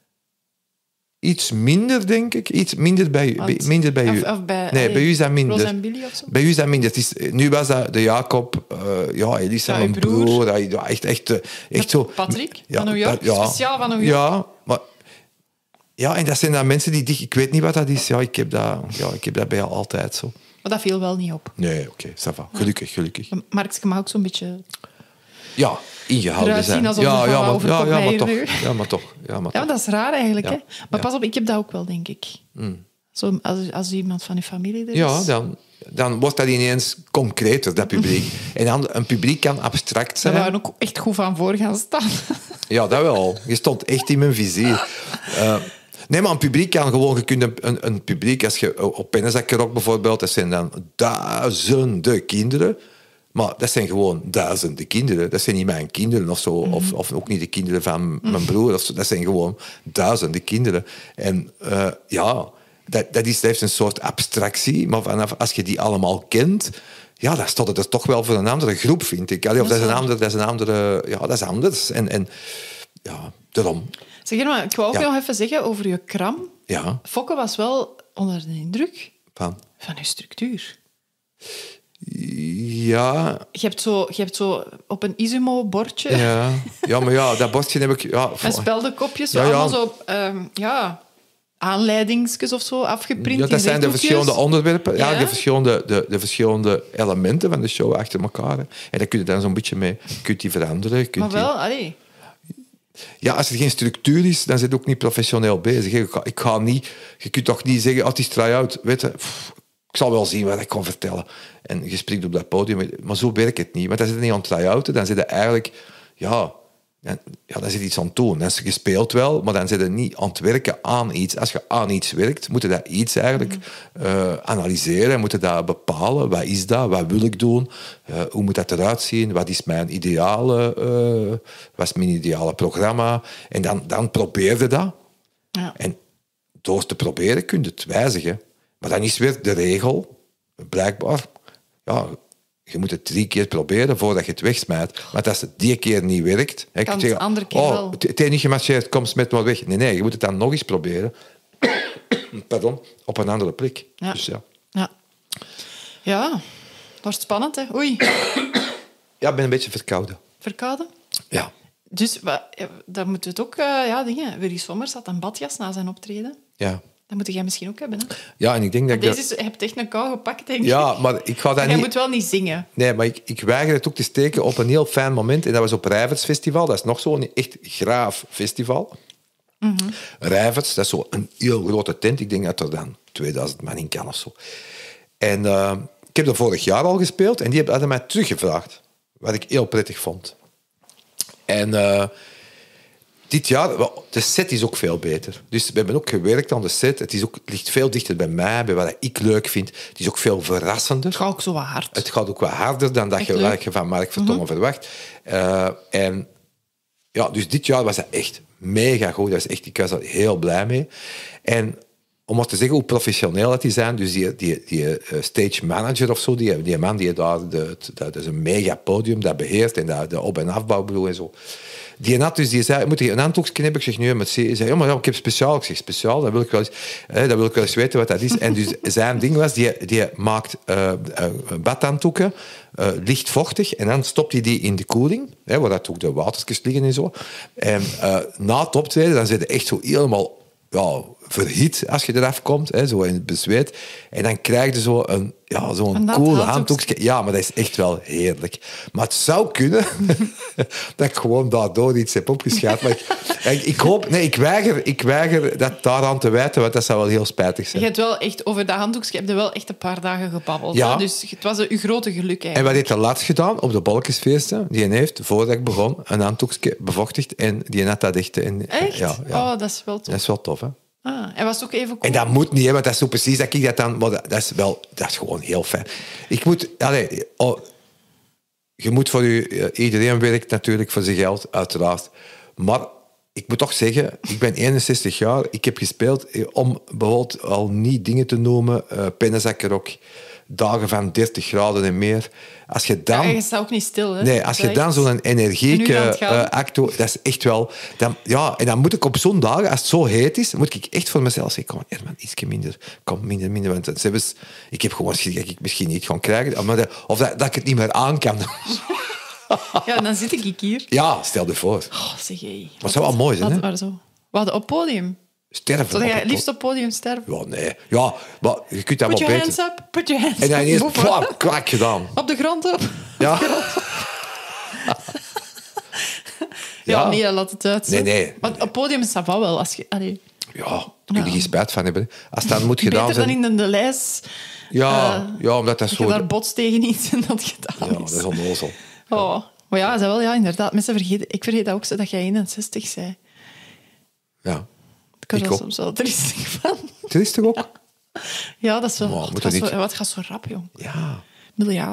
Iets minder, denk ik. Iets minder bij, Want, minder bij u. Of, of bij, nee, allee, bij u is dat minder. Roos en Billy of zo? Bij u is dat minder. Het is, nu was dat de Jacob, uh, ja, Elisa, Ja, mijn uw broer. broer. Ja, echt, echt, echt Met zo. Patrick Ja, van New York? pa- ja. Speciaal van New York? Ja, maar... Ja, en dat zijn dan mensen die... die ik weet niet wat dat is. Ja, ik heb dat, ja, ik heb dat bij jou altijd zo. Maar dat viel wel niet op. Nee, oké, okay, ça va. Gelukkig, gelukkig. Markske mag ook zo'n beetje... Ja, ingehouden eruit zijn. zien alsof Ja, er ja, van maar, over ja, komt ja, mij maar toch. nu. Ja, maar toch. Ja, maar Ja, toch. maar dat is raar eigenlijk. Ja. Hè? Maar Ja. pas op, ik heb dat ook wel, denk ik. Mm. Zo, als, als iemand van je familie er Ja, is. dan, dan wordt dat ineens concreter, dat publiek. En dan, een publiek kan abstract Daar zijn. waren ook echt goed van voor gaan staan. Ja, dat wel. Je stond echt in mijn vizier. Uh, nee, maar een publiek kan gewoon... Je kunt een, een, een publiek, als je op Pennenzakkerok bijvoorbeeld, dat zijn dan duizenden kinderen. Maar dat zijn gewoon duizenden kinderen. Dat zijn niet mijn kinderen of zo. Mm-hmm. Of, of ook niet de kinderen van mijn mm-hmm. broer. Of zo. Dat zijn gewoon duizenden kinderen. En uh, ja, dat, dat, is, dat heeft een soort abstractie. Maar vanaf als je die allemaal kent... Ja, dan staat het er toch wel voor een andere groep, vind ik. Allee, of dat is een andere... Dat is een andere ja, dat is anders. En, en ja, daarom... Zeg maar, ik wou ook ja. nog even zeggen over je kram. Ja. Fokke was wel onder de indruk van, van je structuur. Ja. Je hebt zo, je hebt zo op een Izumo-bordje... Ja. ja, maar ja, dat bordje heb ik... Ja, en speldenkopjes, zo ja, ja. allemaal zo... Um, ja, aanleidingsjes of zo, afgeprint. Ja, dat zijn de verschillende onderwerpen. Ja, ja. de, verschillende, de, de verschillende elementen van de show achter elkaar. Hè. En daar kun je dan zo'n beetje mee... Je kunt die veranderen. Je kunt maar wel, die... allee... Ja, als er geen structuur is, dan zit je ook niet professioneel bezig. Ik ga, ik ga niet... Je kunt toch niet zeggen, oh, het is try-out. Weet je, pff, ik zal wel zien wat ik kan vertellen. En je springt op dat podium. Maar zo werkt het niet. Want dan zit je niet aan het try-outen. Dan zit je eigenlijk... Ja, ja, dan zit je iets aan het doen. Dan is je speelt wel, maar dan zit je niet aan het werken aan iets. Als je aan iets werkt, moet je dat iets eigenlijk uh, analyseren. Moet je dat bepalen. Wat is dat? Wat wil ik doen? Uh, hoe moet dat eruit zien? Wat is mijn ideale, uh, wat is mijn ideale programma? En dan, dan probeer je dat. Ja. En door te proberen kun je het wijzigen. Maar dan is weer de regel, blijkbaar... Ja, je moet het drie keer proberen voordat je het wegsmijt. Want als het die keer niet werkt... Kan kan het zeggen, andere keer oh, wel. Het heeft niet gemarcheerd, kom, smet maar weg. Nee, nee, je moet het dan nog eens proberen. Pardon, op een andere plek. Ja. Dus ja. Ja. Ja, dat wordt spannend, hè. Oei. Ja, ik ben een beetje verkouden. Verkouden? Ja. Dus wa- dan moet het ook... Uh, ja, dingen. Willy Sommers had een badjas na zijn optreden. Ja. Dat moet jij misschien ook hebben, hè? Ja, en ik denk dat ik... Deze dat... is, je hebt echt een kou gepakt, denk ik. Ja, maar ik ga dat Jij niet... moet wel niet zingen. Nee, maar ik, ik weiger het ook te steken op een heel fijn moment. En dat was op Rijverts Festival. Dat is nog zo'n echt graaf festival. Mm-hmm. Rijverts, dat is zo een heel grote tent. Ik denk dat er dan tweeduizend man in kan of zo. En uh, ik heb dat vorig jaar al gespeeld. En die hadden mij teruggevraagd. Wat ik heel prettig vond. En... Uh, Dit jaar, de set is ook veel beter. Dus we hebben ook gewerkt aan de set. Het, is ook, het ligt veel dichter bij mij, bij wat ik leuk vind. Het is ook veel verrassender. Het gaat ook zo wat hard. Het gaat ook wat harder dan dat je, wat je van Mark Vertongen mm-hmm. verwacht. Uh, en ja, dus dit jaar was dat echt mega goed. Dat is echt, ik was er heel blij mee. En om maar te zeggen hoe professioneel dat die zijn, dus die, die, die uh, stage manager of zo, die, die man die daar, de, dat is een mega podium, dat beheert en dat, de op- en afbouw en zo. Die had dus, die zei, moet je een handdoekje hebben? Ik zeg, nee, maar hij zei, ja, maar ja, ik heb speciaal. Ik zeg, speciaal, dat wil ik wel eens, hè, dat wil ik wel eens weten wat dat is. En dus zijn ding was, die, die maakt uh, uh, badhanddoeken, uh, licht vochtig, en dan stopt hij die in de koeling, hè, waar dat ook de watertjes liggen en zo. En uh, na het optreden, dan zit je echt zo helemaal... Ja, verhit als je eraf komt, hè, zo in het bezweet. En dan krijg je zo een, ja, zo'n cool handdoekje. Ja, maar dat is echt wel heerlijk. Maar het zou kunnen dat ik gewoon daardoor iets heb opgeschaad. Maar ik, ik hoop... Nee, ik weiger, ik weiger dat daaraan te wijten, want dat zou wel heel spijtig zijn. Je hebt wel echt over dat handdoekje je hebt er wel echt een paar dagen gebabbeld. Ja. Hè? Dus het was een, uw grote geluk eigenlijk. En wat heeft de laatst gedaan op de Bolkensfeesten? Die heeft, voordat ik begon, een handdoekje bevochtigd en die had dat echt... En, echt? Ja, ja. Oh, dat is wel tof. Dat is wel tof, hè? Ah, en was het ook even cool? En dat moet niet, hè, want dat is zo precies dat ik dat dan... Maar dat, dat is wel... Dat is gewoon heel fijn. Ik moet... Allez, oh, je moet voor u... Iedereen werkt natuurlijk voor zijn geld, uiteraard. Maar ik moet toch zeggen, ik ben eenenzestig jaar. Ik heb gespeeld om bijvoorbeeld al niet dingen te noemen. Uh, pennenzakkerok, dagen van dertig graden en meer. Als je dan... Ja, je staat ook niet stil, hè? Nee, als je dan zo'n energieke uh, acto... Dat is echt wel... Dan, ja, en dan moet ik op zo'n dagen, als het zo heet is, moet ik echt voor mezelf zeggen, kom, Herman, ietsje minder. Kom, minder, minder. Want ze hebben, ik heb gewoon schrik dat ik misschien niet ga krijgen. Maar dat, of dat, dat ik het niet meer aan kan. Ja, dan zit ik hier. Ja, stel je voor. Oh, zeg hé. Maar het zou wel mooi zijn, hè? Wat, zo. We hadden op podium. Sterven. Zou jij liefst op podium sterven? Ja, nee. Ja, maar je kunt dat Put wel your beter. hands up, put your hands En dan up. ineens, pwam, kwak gedaan. Op de grond op. Ja. Ja, Ja. nee, laat het uit. Nee, hè. nee. Maar op podium is dat wel. Als je, allee, Ja, daar kun je geen spijt van hebben. Als het dan moet gedaan beter zijn... dan in de lijst. Ja, uh, ja, omdat dat dat zo... je daar botst tegen iets en dat gedaan Ja, is. dat is onnozel. Oh. Maar ja, dat wel, ja, inderdaad. Mensen vergeten... Ik vergeet dat ook zo, dat jij eenenzestig zei. Ja. Ik word Ik er ook. soms wel triestig van. Het is toch ook? Ja, dat is wel... Maar Oh, moet het, dat gaat niet- zo, wat gaat zo rap, jong. Ja. Miljard.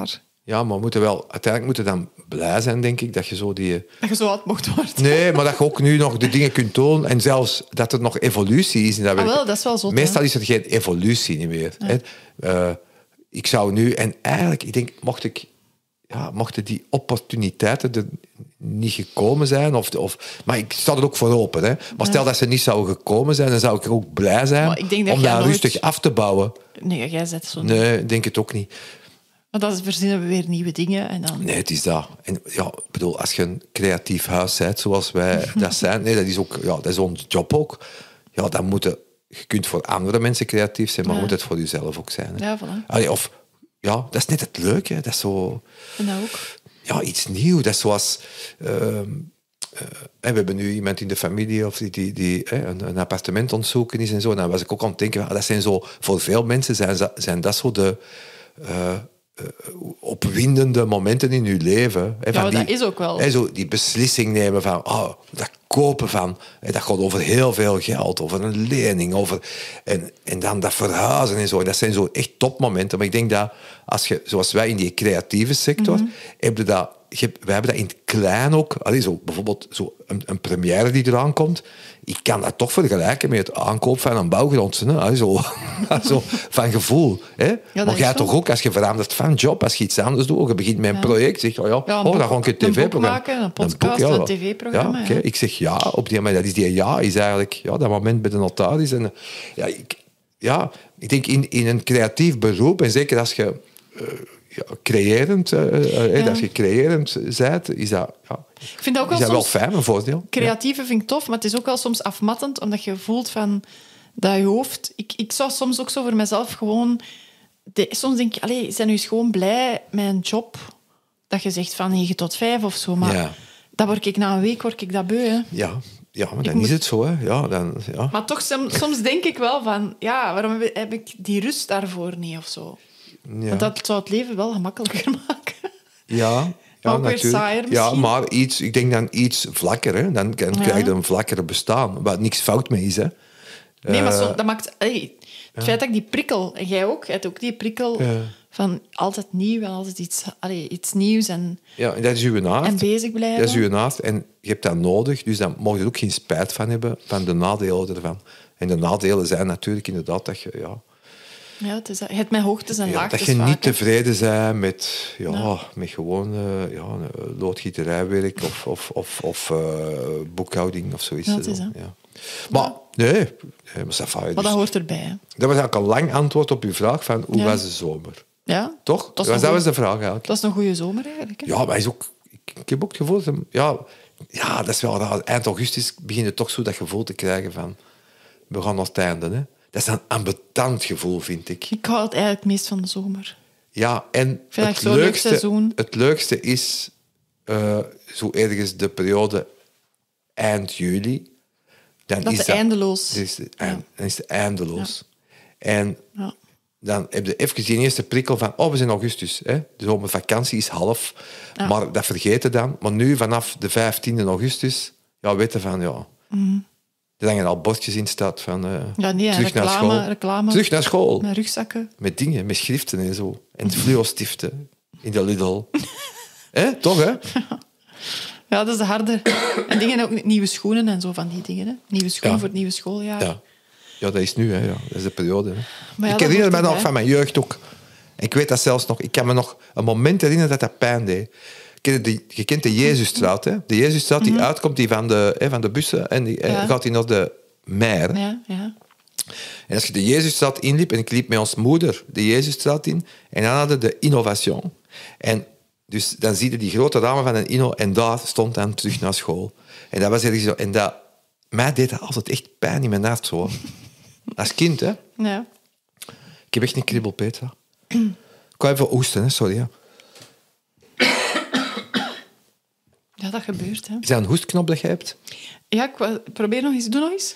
Ja, maar we moeten wel, uiteindelijk moeten we dan blij zijn, denk ik, dat je zo die... Dat je zo oud mocht worden. Nee, maar dat je ook nu nog de dingen kunt tonen en zelfs dat er nog evolutie is. En dat Ah, we- wel, dat is wel zot, Meestal hè? is er geen evolutie niet meer. Hè. Eh, ik zou nu... En eigenlijk, ik denk, mocht ik... Ja, mochten die opportuniteiten er niet gekomen zijn... Of, of, maar ik sta er ook voor open. Hè. Maar stel dat ze niet zouden gekomen zijn, dan zou ik er ook blij zijn Maar ik denk dat om jij dat nooit- rustig af te bouwen. Nee, jij zet zo. Nee, ik denk het ook niet. Maar dan verzinnen we weer nieuwe dingen. En dan... Nee, het is dat. En ja, ik bedoel, als je een creatief huis bent, zoals wij dat zijn, nee, dat is ook, ja, dat is onze job ook. Ja, dan moet je, je kunt voor andere mensen creatief zijn, maar Ja. moet het voor jezelf ook zijn. Hè. Ja, voilà. Allee, of, ja, dat is net het leuke. Dat is zo, En dat ook. ja, iets nieuws. Dat is zoals, ehm, eh, we hebben nu iemand in de familie of die, die, die eh, een, een appartement ontzoeken is en zo. En dan was ik ook aan het denken, ah, dat zijn zo, voor veel mensen zijn, za- zijn dat zo de... eh, uh, opwindende momenten in je leven. Hè, Ja, van die, dat is ook wel. Hè, zo die beslissing nemen van... Oh, dat kopen van... Hè, dat gaat over heel veel geld, over een lening, over... En, en dan dat verhuizen en zo. En dat zijn zo echt topmomenten. Maar ik denk dat, als je, zoals wij in die creatieve sector... Mm-hmm. hebben dat, je, wij hebben dat in het klein ook. Allee, zo, bijvoorbeeld zo een, een première die eraan komt... Ik kan dat toch vergelijken met het aankoop van een bouwgrond. Hè? Allee, zo, zo van gevoel. Hè? dat maar is jij zo. toch ook, als je verandert van job, als je iets anders doet, je begint met een project, zeg je, oh ja, Ja, een oh, dan boek- ga ik een een boek tv-programma maken, een podcast, een tv-programma, Ja, oké. ja. Ik zeg ja op die manier. Dat is die ja, is eigenlijk ja, dat moment bij de notaris. En, ja, ik, ja, ik denk in, in een creatief beroep, en zeker als je uh, ja, creërend, uh, uh, Ja. als je creërend bent, is dat, ja, Ik vind dat ook is wel dat wel soms... fijn, een voordeel. Creatieve vind ik tof, maar het is ook wel soms afmattend, omdat je voelt van dat je hoofd... Ik, ik zou soms ook zo voor mezelf gewoon... De, soms denk ik, allee, zijn nu eens gewoon blij met een job dat je zegt van negen tot vijf of zo, maar Ja. dat word ik na een week word ik dat beu. Hè. Ja, ja, maar dan moet- is het zo. Hè. Ja, dan, ja. Maar toch, som- soms denk ik wel van, ja, waarom heb- heb ik die rust daarvoor niet of zo? Ja. Want dat zou het leven wel gemakkelijker maken. Ja, Maar ja ook weer natuurlijk. saaier Ja, misschien. maar iets, ik denk dan iets vlakker. Hè. Dan, dan Ja. krijg je een vlakkere bestaan, waar niks fout mee is. Hè. Nee, maar Eh, zo, dat maakt... Allee, het feit dat ik die prikkel... En jij ook, jij hebt ook die prikkel Ja. van altijd nieuw en altijd iets, allee, iets nieuws en, Ja, en dat is uw naast. en bezig blijven. Dat is uw naast. En je hebt dat nodig, dus dan mag je er ook geen spijt van hebben, van de nadelen ervan. En de nadelen zijn natuurlijk inderdaad dat je... Ja, Ja, het is, dat. Je hebt met hoogtes en ja, laagtes dat je vaak, niet hè. tevreden bent met, ja, met gewoon uh, ja, uh, loodgieterijwerk of, of, of, of uh, boekhouding of zoiets. Ja, het is, Zo, hè. ja. Maar nee, nee, maar ça va, Maar dus- dat hoort erbij. Hè. dat was eigenlijk een lang antwoord op uw vraag van hoe Ja. was de zomer? Ja, Toch? Dat, is was, een dat goeie- was de vraag eigenlijk. dat is een goede zomer eigenlijk. Hè. Ja, maar is ook, ik, ik heb ook het gevoel... Dat, ja, ja, dat is wel raar. Eind augustus begin je toch zo dat gevoel te krijgen van... We gaan naar het einde. Hè? Dat is een ambetant gevoel, vind ik. Ik hou het eigenlijk het meest van de zomer. Ja, en vind het het zo'n leuk leukste, seizoen. het leukste is uh, zo ergens de periode eind juli. Dan Dat is eindeloos. Dat is, Ja. Dan is het eindeloos. En Ja. dan heb je even die eerste prikkel van... Oh, we zijn augustus. Hè? De zomervakantie is half. Ja. Maar dat vergeet je dan. Maar nu, vanaf de vijftiende augustus... Ja, weet je van... Ja, er hangen al bordjes in staat van... uh, Ja, nee, terug naar reclame, school. reclame. Terug naar school. Met rugzakken. Met dingen, met schriften en zo. En fluostiften in de Lidl. Hè? Toch, hè? Ja, dat is de harde. En dingen ook nieuwe schoenen en zo van die dingen. Hè. Nieuwe schoenen Ja. voor het nieuwe schooljaar. Ja. Ja, dat is nu, hè. Ja. Dat is de periode. Hè. Maar ja, ik dat herinner me hoort nog erbij. van mijn jeugd ook. Ik weet dat zelfs nog. Ik kan me nog een moment herinneren dat dat pijn deed. Ken je die- Je kent de Jezusstraat, hè? De Jezusstraat die uitkomt die van, de, hè, van de bussen en die eh, Ja. gaat die naar de Meer. Ja, ja. En als je de Jezusstraat inliep, en ik liep met ons moeder de Jezusstraat in, en dan hadden we de Innovation. En dus dan zie je die grote ramen van een Inno, en daar stond dan terug naar school. En dat was ergens zo. En dat, mij deed dat altijd echt pijn in mijn hart, zo. Als kind, hè. ja. Ik heb echt een kribbel, Petra. Ik wou even oesten, hè. Sorry. Hè. Ja, dat gebeurt. Hè. Is dat een hoestknop dat je hebt? Ja, ik wou- probeer nog eens. Doe nog eens.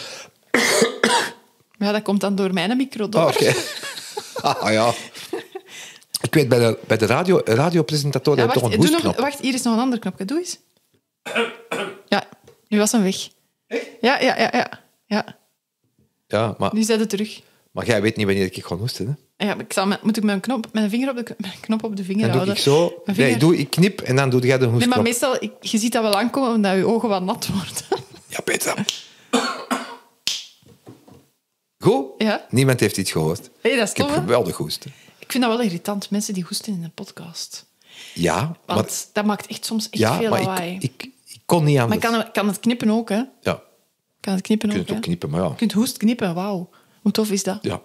Ja, dat komt dan door mijn micro door. Oh, oké. Ah, ja. Ik weet, bij de, bij de radio, radiopresentator Ja, heb je wacht, toch een doe nog, hoestknop. wacht, hier is nog een ander knopje. Doe eens. Ja, nu was hem weg. Ja, ja, ja, ja. ja. Ja, maar, Nu zijn het terug. maar jij weet niet wanneer ik ga hoesten, hè? Ja, maar ik zal met, moet ik mijn, knop, mijn vinger op de, mijn knop op de vinger Dan doe houden? ik zo. Mijn Nee, vinger- doe, ik knip en dan doe jij de Nee, maar hoesknop. meestal, ik, je ziet dat wel aankomen omdat je ogen wat nat worden. Ja, Petra. Goed? Ja? Niemand heeft iets gehoord. Hey, dat is Ik heb tof, hè? geweldig hoesten. Ik vind dat wel irritant, mensen die hoesten in een podcast. Ja, maar, Want dat maakt echt soms echt ja, veel maar lawaai. ik, ik, ik kon niet maar anders. ik kan, kan het knippen ook, hè? Ja, Kan het knippen je kunt ook, het ook hè? knippen, maar ja. Je kunt hoest knippen, wauw. Hoe tof is dat? Ja.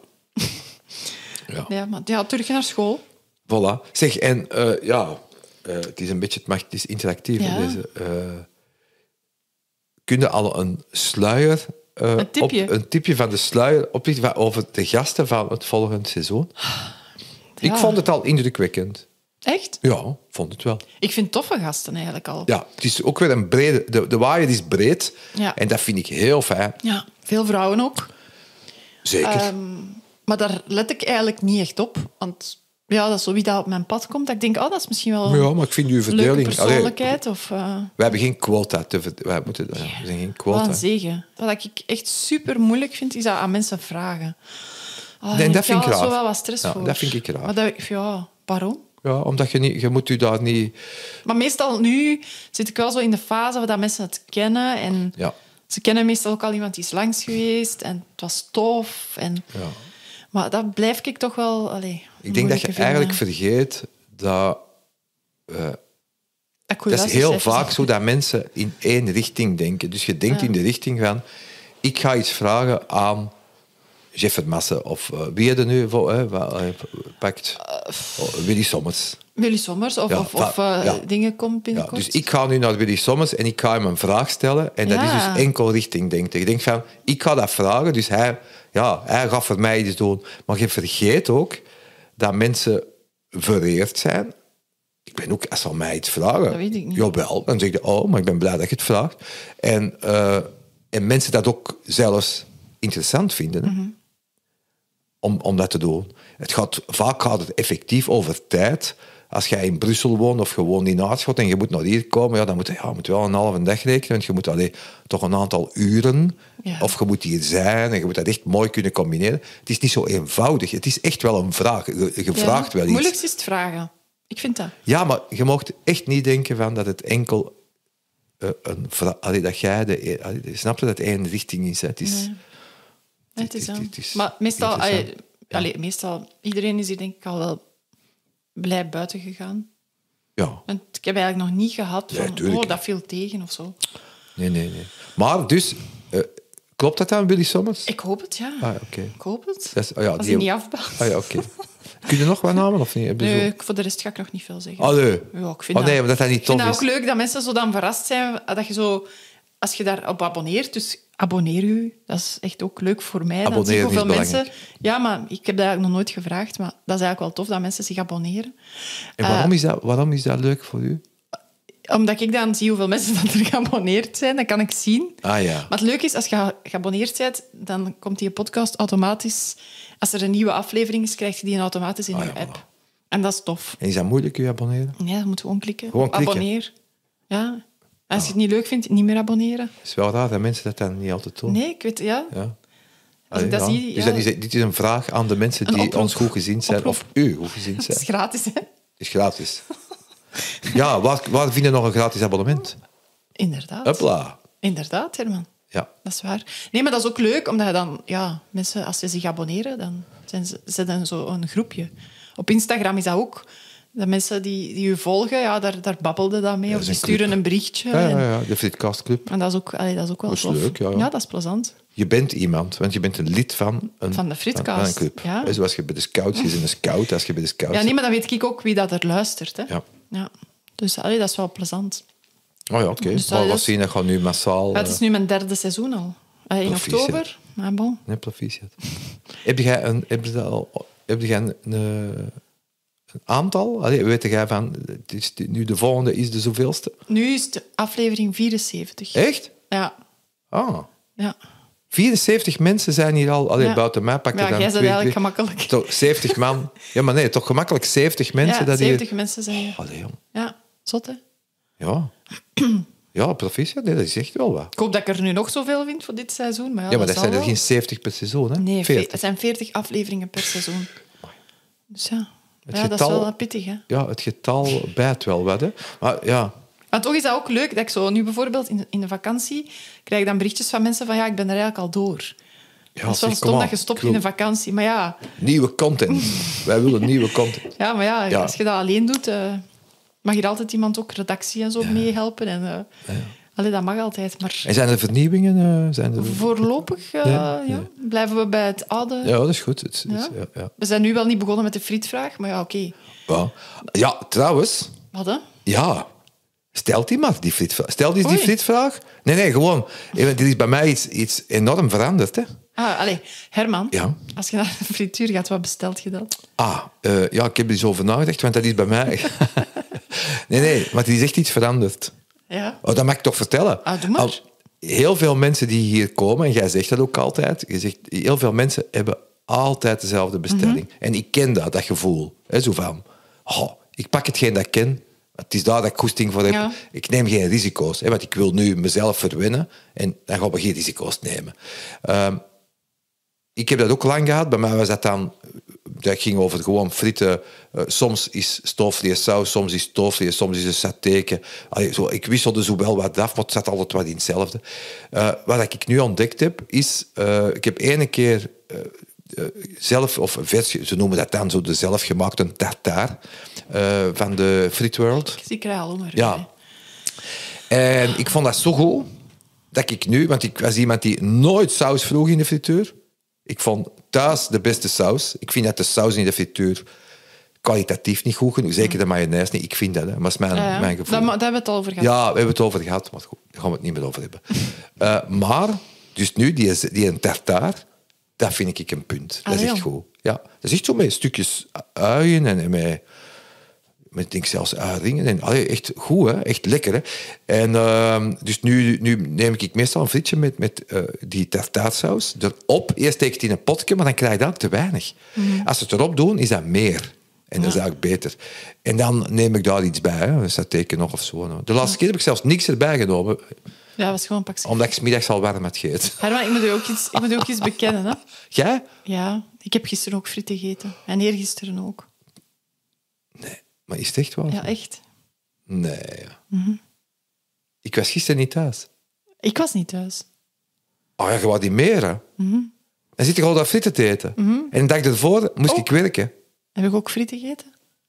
ja. Ja, maar ja, terug naar school. Voilà. Zeg, en eh, ja, eh, het is een beetje, het, mag, het is interactief. Ja. hè, Deze, eh kun je al een sluier... eh, Een tipje? Op, een tipje van de sluier oplichten van- over de gasten van het volgende seizoen? Ik Ja. vond het al indrukwekkend. Echt? Ja, vond het wel. Ik vind toffe gasten eigenlijk al. Ja, het is ook weer een brede... De, de waaier is breed. Ja. En dat vind ik heel fijn. Ja, veel vrouwen ook. Zeker. Ehm, maar daar let ik eigenlijk niet echt op. Want ja, dat is zo wie dat op mijn pad komt. Dat ik denk, oh, dat is misschien wel een ja, maar ik vind uw leuke verdeling... Allee, persoonlijkheid. Of, uh, we hebben geen quota. Te, ver- wij moeten, ja, we zijn geen wel quota. een zegen. Wat ik echt super moeilijk vind, is dat aan mensen vragen. Oh, Nee, daar dat heb vind ik al raar. zo wel wat stress Ja, voor. dat vind ik raar. Maar dat, ja, waarom? Ja, omdat je niet... Je moet u daar niet... Maar meestal nu zit ik wel zo in de fase waar dat mensen het kennen. En Ja. ze kennen meestal ook al iemand die is langs geweest. En het was tof. En, Ja. maar dat blijf ik toch wel... Allee, Ik denk dat je moeilijke eigenlijk vinden. vergeet dat... eh, Dat, ik goeie dat is heel luistercijfers vaak heb. zo dat mensen in één richting denken. Dus je denkt Ja. in de richting van... Ik ga iets vragen aan Jeff Vermassen. Of uh, wie je er nu voor hè, wat, uh, pakt? Oh, Willy Sommers. Willy Sommers of, Ja, of, of va- eh, ja. dingen komt Ja, binnenkort. dus ik ga nu naar Willy Sommers en ik ga hem een vraag stellen. En dat Ja. is dus enkel richting denken. Je denkt van, ik ga dat vragen, dus hij, ja, hij gaat voor mij iets doen. Maar je vergeet ook dat mensen vereerd zijn. Ik ben ook, als ze aan mij iets vragen... Dat weet ik niet. Jawel, dan zeg je, oh, maar ik ben blij dat je het vraagt. En, eh, en mensen dat ook zelfs interessant vinden, hè, Mhm. om, om dat te doen. Het gaat, vaak gaat het effectief over tijd. Als jij in Brussel woont of gewoon in Aarschot en je moet naar hier komen, ja, dan moet je, ja, moet je wel een halve dag rekenen. Want je moet allee, toch een aantal uren, Ja. of je moet hier zijn en je moet dat echt mooi kunnen combineren. Het is niet zo eenvoudig. Het is echt wel een vraag. Je, je Ja. vraagt wel Het iets. moeilijkste is het vragen. Ik vind dat. Ja, maar je mocht echt niet denken van dat het enkel eh, een vraag... Allee, dat jij de... Allee, je snapt dat het één richting is. Hè. Het is... Nee. Nee, het is het- zo. het is Maar meestal, interessant. allee, allee, meestal, iedereen is hier denk ik al wel blij buiten gegaan. Ja, Want ik heb eigenlijk nog niet gehad Ja, van, tuurlijk. oh, dat viel tegen of zo. nee, nee, nee. Maar dus, eh, klopt dat dan, Willy Sommers? Ik hoop het, ja. Ah, oké. Ik hoop het. Dat is- oh ja, Als die- hij niet afbelt. Ah ja, oké. Kun je nog wat namen of niet? Heb je Nee, zo- ik- voor de rest ga ik nog niet veel zeggen. Allee. Ja, ik vind Oh nee, omdat dat niet ik vind tof dat is. ook leuk dat mensen zo dan verrast zijn. Dat je zo, als je daarop abonneert, dus abonneer u. Dat is echt ook leuk voor mij. Dan zie Abonneren ik hoeveel is mensen... belangrijk. Ja, maar ik heb dat eigenlijk nog nooit gevraagd. Maar dat is eigenlijk wel tof dat mensen zich abonneren. En waarom, Eh, is dat, waarom is dat leuk voor u? Omdat ik dan zie hoeveel mensen dat er geabonneerd zijn. Dat kan ik zien. Ah ja. Maar het leuke is, als je geabonneerd bent, dan komt die podcast automatisch... Als er een nieuwe aflevering is, krijg je die automatisch in Ah, je ja, app. En dat is tof. En is dat moeilijk, u abonneren? Ja, dan moet je gewoon klikken. Gewoon klikken. Abonneer. Ja. Als je het niet leuk vindt, niet meer abonneren. Het is wel raar dat mensen dat dan niet altijd doen. Nee, ik weet... Ja. Ja. Als ik Allee, dat ja. zie... Dus ja. dat is, dit is een vraag aan de mensen Een die oproep. ons goed gezind zijn. Oproep. Of u goed gezind Het zijn. is gratis, hè? Het is gratis. Ja, waar, waar vind je nog een gratis abonnement? Inderdaad. Hopla. Inderdaad, Herman. Ja. Dat is waar. Nee, maar dat is ook leuk, omdat je dan... Ja, mensen, als ze zich abonneren, dan zijn ze, ze dan zo een groepje. Op Instagram is dat ook. De mensen die, die je volgen, ja, daar, daar babbelde dat mee. Ja, of dat die is een club. sturen een berichtje. Ja, ja, En, ja, de Fritkast Club. en dat is ook, allee, dat is ook wel Dat is tof. leuk, ja, ja. dat is plezant. Je bent iemand, want je bent een lid van een, Van de Fritkast, van een club. ja. Hè, Zoals je bij de scouts is een scout, als je bij de scouts Ja, nee, maar dan weet ik ook wie dat er luistert. Hè. Ja. Ja. Dus allee, dat is wel plezant. Oh ja, oké. Dus Maar dat we is- zien dat gaat nu massaal... Ja, het is nu mijn derde seizoen al. Allee, in Proficiat. oktober. Maar bon. Nee, proficiat. heb jij een, heb je al, heb jij een, een, een aantal? Allee, weet jij van, het is nu de volgende is de zoveelste? Nu is het aflevering vierenzeventig. Echt? Ja. Ah. Ja. vierenzeventig mensen zijn hier al... Allee, Ja. buiten mij pak je Ja, dan jij bent twee, eigenlijk drie- gemakkelijk. Toch zeventig man. Ja, maar nee, toch gemakkelijk zeventig mensen. Ja, dat hier... zeventig mensen zijn hier. Allee, jong. Ja, zot, hè? Ja. Ja, proficiat. Nee, dat is echt wel wat. Ik hoop dat ik er nu nog zoveel vind voor dit seizoen. Maar ja, Ja, maar dat zal zijn er wel. geen zeventig per seizoen, hè? Nee, veertig. het zijn veertig afleveringen per seizoen. Dus ja, Het ja dat getal- is wel pittig, hè. Ja, het getal bijt wel wat, hè. Maar ja... Maar toch is dat ook leuk dat ik zo... Nu bijvoorbeeld in de, in de vakantie krijg ik dan berichtjes van mensen van ja, ik ben er eigenlijk al door. Ja, dat is wel zeg, stom kom dat aan. je stopt Ik wil in de vakantie. Maar ja, Nieuwe content. Wij willen nieuwe content. ja, maar ja, Ja. als je dat alleen doet, uh, mag hier altijd iemand ook redactie en zo meehelpen. En, uh, ja. Allee, dat mag altijd, maar... En zijn er vernieuwingen? Uh, zijn er... Voorlopig uh, Ja, ja. ja. blijven we bij het oude... Ja, dat is goed. Het, het, Ja. ja, ja. We zijn nu wel niet begonnen met de frietvraag, maar ja, oké. Ja. ja, trouwens... Wat, hè? Ja, stelt die maar die frietvraag. Stel die, die Oei. frietvraag. Nee, nee, gewoon. Er is bij mij iets, iets enorm veranderd. Hè. Ah, allee, Herman, Ja. als je naar de frituur gaat, wat bestelt je dan? Ah, uh, ja, ik heb er eens over nagedacht, want dat is bij mij... nee, nee, maar er is echt iets veranderd. Ja. Oh, dat mag ik toch vertellen? Ah, doe maar. Al- heel veel mensen die hier komen, en jij zegt dat ook altijd, je zegt, heel veel mensen hebben altijd dezelfde bestelling. Mhm. En ik ken dat, dat gevoel. Hè, zo van, oh, ik pak hetgeen dat ik ken, het is daar dat ik goesting voor heb. Ja. Ik neem geen risico's, hè, want ik wil nu mezelf verwennen en dan gaan we geen risico's nemen. Um, ik heb dat ook lang gehad. Bij mij was dat dan... Dat ging over gewoon frieten. Uh, soms is stoofvleessaus, soms is stoofvlees, soms is een satéke. Allee, zo, ik wisselde zo wel wat af, maar het zat altijd wat in hetzelfde. Uh, wat ik nu ontdekt heb, is... Uh, ik heb ene keer uh, uh, zelf, of een versie, ze noemen dat dan zo de zelfgemaakte tartaar uh, van de Friet World. Ik krijg al honger. Ja. En ik vond dat zo goed, dat ik nu... Want ik was iemand die nooit saus vroeg in de frituur. Ik vond thuis de beste saus. Ik vind dat de saus in de frituur kwalitatief niet goed genoeg. Zeker de mayonaise niet. Ik vind dat, hè. Maar dat is mijn, Ja, ja. mijn gevoel. Daar, daar hebben we het al over gehad. Ja, we hebben het over gehad, maar goed, daar gaan we het niet meer over hebben. uh, maar, dus nu, die, die een tartaar, dat vind ik een punt. Dat Ah, is echt ja. goed. Ja, dat is echt zo met stukjes uien en, en met... Met denk ik zelfs uitringen. En, allee, echt goed, hè? Echt lekker. Hè? En, uh, dus nu, nu neem ik meestal een frietje met, met uh, die tartaarsaus erop. Eerst steek ik het in een potje, maar dan krijg je dat ook te weinig. Mm. Als ze het erop doen, is dat meer. En dat is eigenlijk beter. En dan neem ik daar iets bij. Hè? Een satéke nog of zo. De laatste keer heb ik zelfs niks erbij genomen. Ja, dat was gewoon een pakje. Omdat ik 's middags al warm had gegeten. Herman, ik moet u ook iets, ik moet u ook iets bekennen. Hè? Jij? Ja, ik heb gisteren ook frieten gegeten. En eergisteren ook. Nee. Maar is het echt wel? Ja, echt. Nee. Ja. Mm-hmm. Ik was gisteren niet thuis. Ik was niet thuis. Oh ja, je wou die meer, hè? Mm-hmm. Dan zit ik al dat frieten te eten. Mm-hmm. En de dag ervoor moest Oh. ik werken. Heb ik ook frieten gegeten?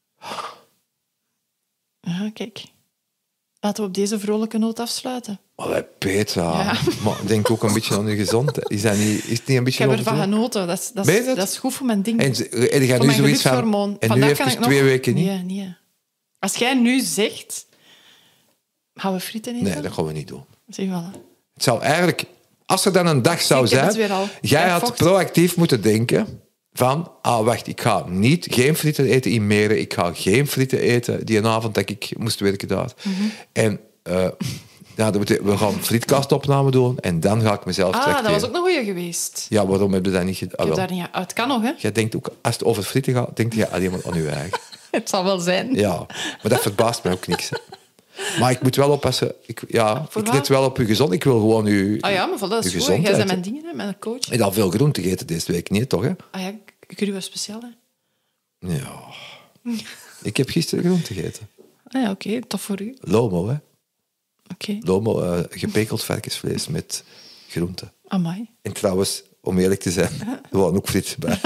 Ja, kijk. Laten we op deze vrolijke noot afsluiten. Oh, Petra. Ja. Maar denk ook een beetje aan je gezondheid. Is, dat niet, is het niet een Ik beetje heb ervan overdreven? genoten. Dat is, dat, Meen is, je het? dat is goed voor mijn ding. En, ze- en je gaat voor nu mijn zoiets van... gelukshormoon. En nu Vandaag even kan ik twee nog... weken niet? Nee, niet. Als jij nu zegt... Gaan we frieten eten? Nee, dat gaan we niet doen. Zie je wel. hè. Het zou eigenlijk... Als er dan een dag zou Ik heb het zijn... weer al. Jij Ja, had Fox. proactief moeten denken van... Ah, wacht, ik ga niet, geen frieten eten in Meren. Ik ga geen frieten eten die een avond dat ik moest werken daar. Mhm. En... Uh, ja, dat betekent, we gaan frietkastopname doen en dan ga ik mezelf Ah, tracteren. dat was ook een goeie geweest. Ja, waarom heb je dat niet gedaan? Ik heb daar niet... ah, het kan nog, hè? Jij denkt ook, als het over frieten gaat, denk je alleen maar aan je eigen. Het zal wel zijn. Ja, maar dat verbaast mij ook niks. Hè. Maar ik moet wel oppassen. Ik, ja, Voor ik wat? let wel op je gezond. Ik wil gewoon je, Ah ja, maar voilà, dat je is goed. hè. Jij gezondheid. bent mijn dingen, hè, mijn coach. Je hebt al veel groente gegeten deze week, niet toch? Hè? Ah ja, curry speciaal, hè? Ja. Ik heb gisteren groente gegeten. Ah ja, oké. Tof voor u. Lomo, hè? Oké. Lomo, uh, gepekeld varkensvlees met groente. Amai. En trouwens, om eerlijk te zijn, er waren ook frieten bij.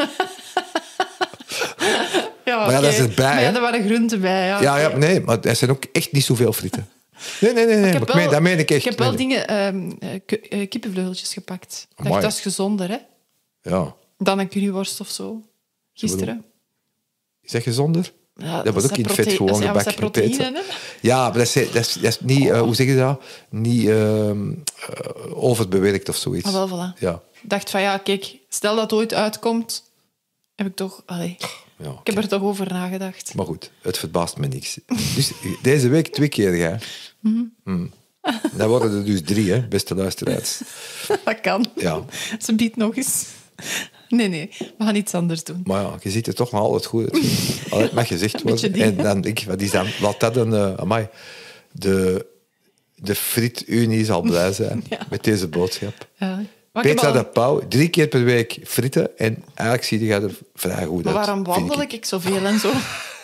Ja, Maar ja, dat is oké. erbij, Maar ja, hè? er waren groenten bij. Ja, Ja, oké. ja, nee, maar er zijn ook echt niet zoveel frieten. Nee, nee, nee, nee. Ik heb maar ik meen- wel- dat meen ik echt. Ik heb wel Nee, dingen, ehm, eh, ki- eh, kippenvleugeltjes gepakt. Ik dacht, Amai. dat is gezonder, hè? Ja. Dan een curryworst of zo. Gisteren. Is dat gezonder? Ja, Dat wordt ook zijn in het vet prote- gewoon ja, dat gebakken zijn met proteïnen, pizza. hè? Ja, maar dat is, dat is, dat is niet, uh, hoe zeg je dat? Niet uh, uh, overbewerkt of zoiets. Ah, wel, voilà. Ja. Ik dacht van, ja, kijk, stel dat het ooit uitkomt, heb ik toch... Allee, Ja, ik heb er toch over nagedacht. maar goed, het verbaast me niks. Dus deze week twee keer, ja. Mhm. Mm. Dan worden er dus drie, hè, beste luisteraars. Dat kan. Ja. Ze biedt nog eens. Nee, nee, we gaan iets anders doen. Maar ja, je ziet er toch nog altijd goed uit. Altijd mag gezegd Beetje worden. ding, En hè? dan denk ik, wat is dan? Laat dat een... Uh, amai, de, de Friet-Unie zal blij zijn Ja. met deze boodschap. Ja. Maar ik heb Petra al- de Pauw, drie keer per week frieten en eigenlijk zie je er vrij goed Maar uit. waarom vind wandel ik, ik zoveel en zo?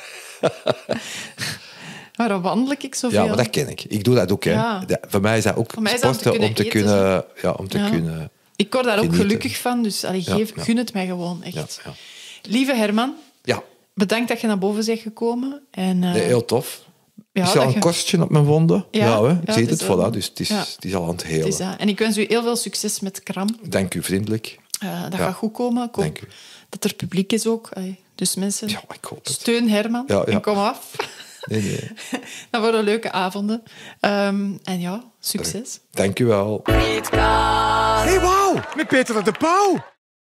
waarom wandel ik zoveel? Ja, maar dat ken ik. Ik doe dat ook. Hè. Ja. Dat- voor mij is dat ook Voor mij is dat om te sporten om te kunnen kunnen... eten, ja, om te Ja. kunnen Ik word daar ook genieten. gelukkig van, dus allee, Ja, geef, ja. gun het mij gewoon, echt. Ja, ja. Lieve Herman, Ja, bedankt dat je naar boven bent gekomen. En, uh, nee, heel tof. ja, is er dat al een je- korstje op mijn wonden? Ja, Ja, hè? ja, Ziet het het? is wel- Voilà, dus het is, ja. het is al aan het Het helen. is dat. En ik wens u heel veel succes met Kram. Dank u, vriendelijk. Uh, dat Ja. gaat goed komen. Ik hoop Dank u. dat er publiek is ook. Allee, dus mensen, Ja, ik hoop het. steun Herman Ja, ja. en kom af. Nee, nee. Dat worden leuke avonden. Um, en ja, succes. Dank u wel. Hey, wauw, met Peter de Pauw.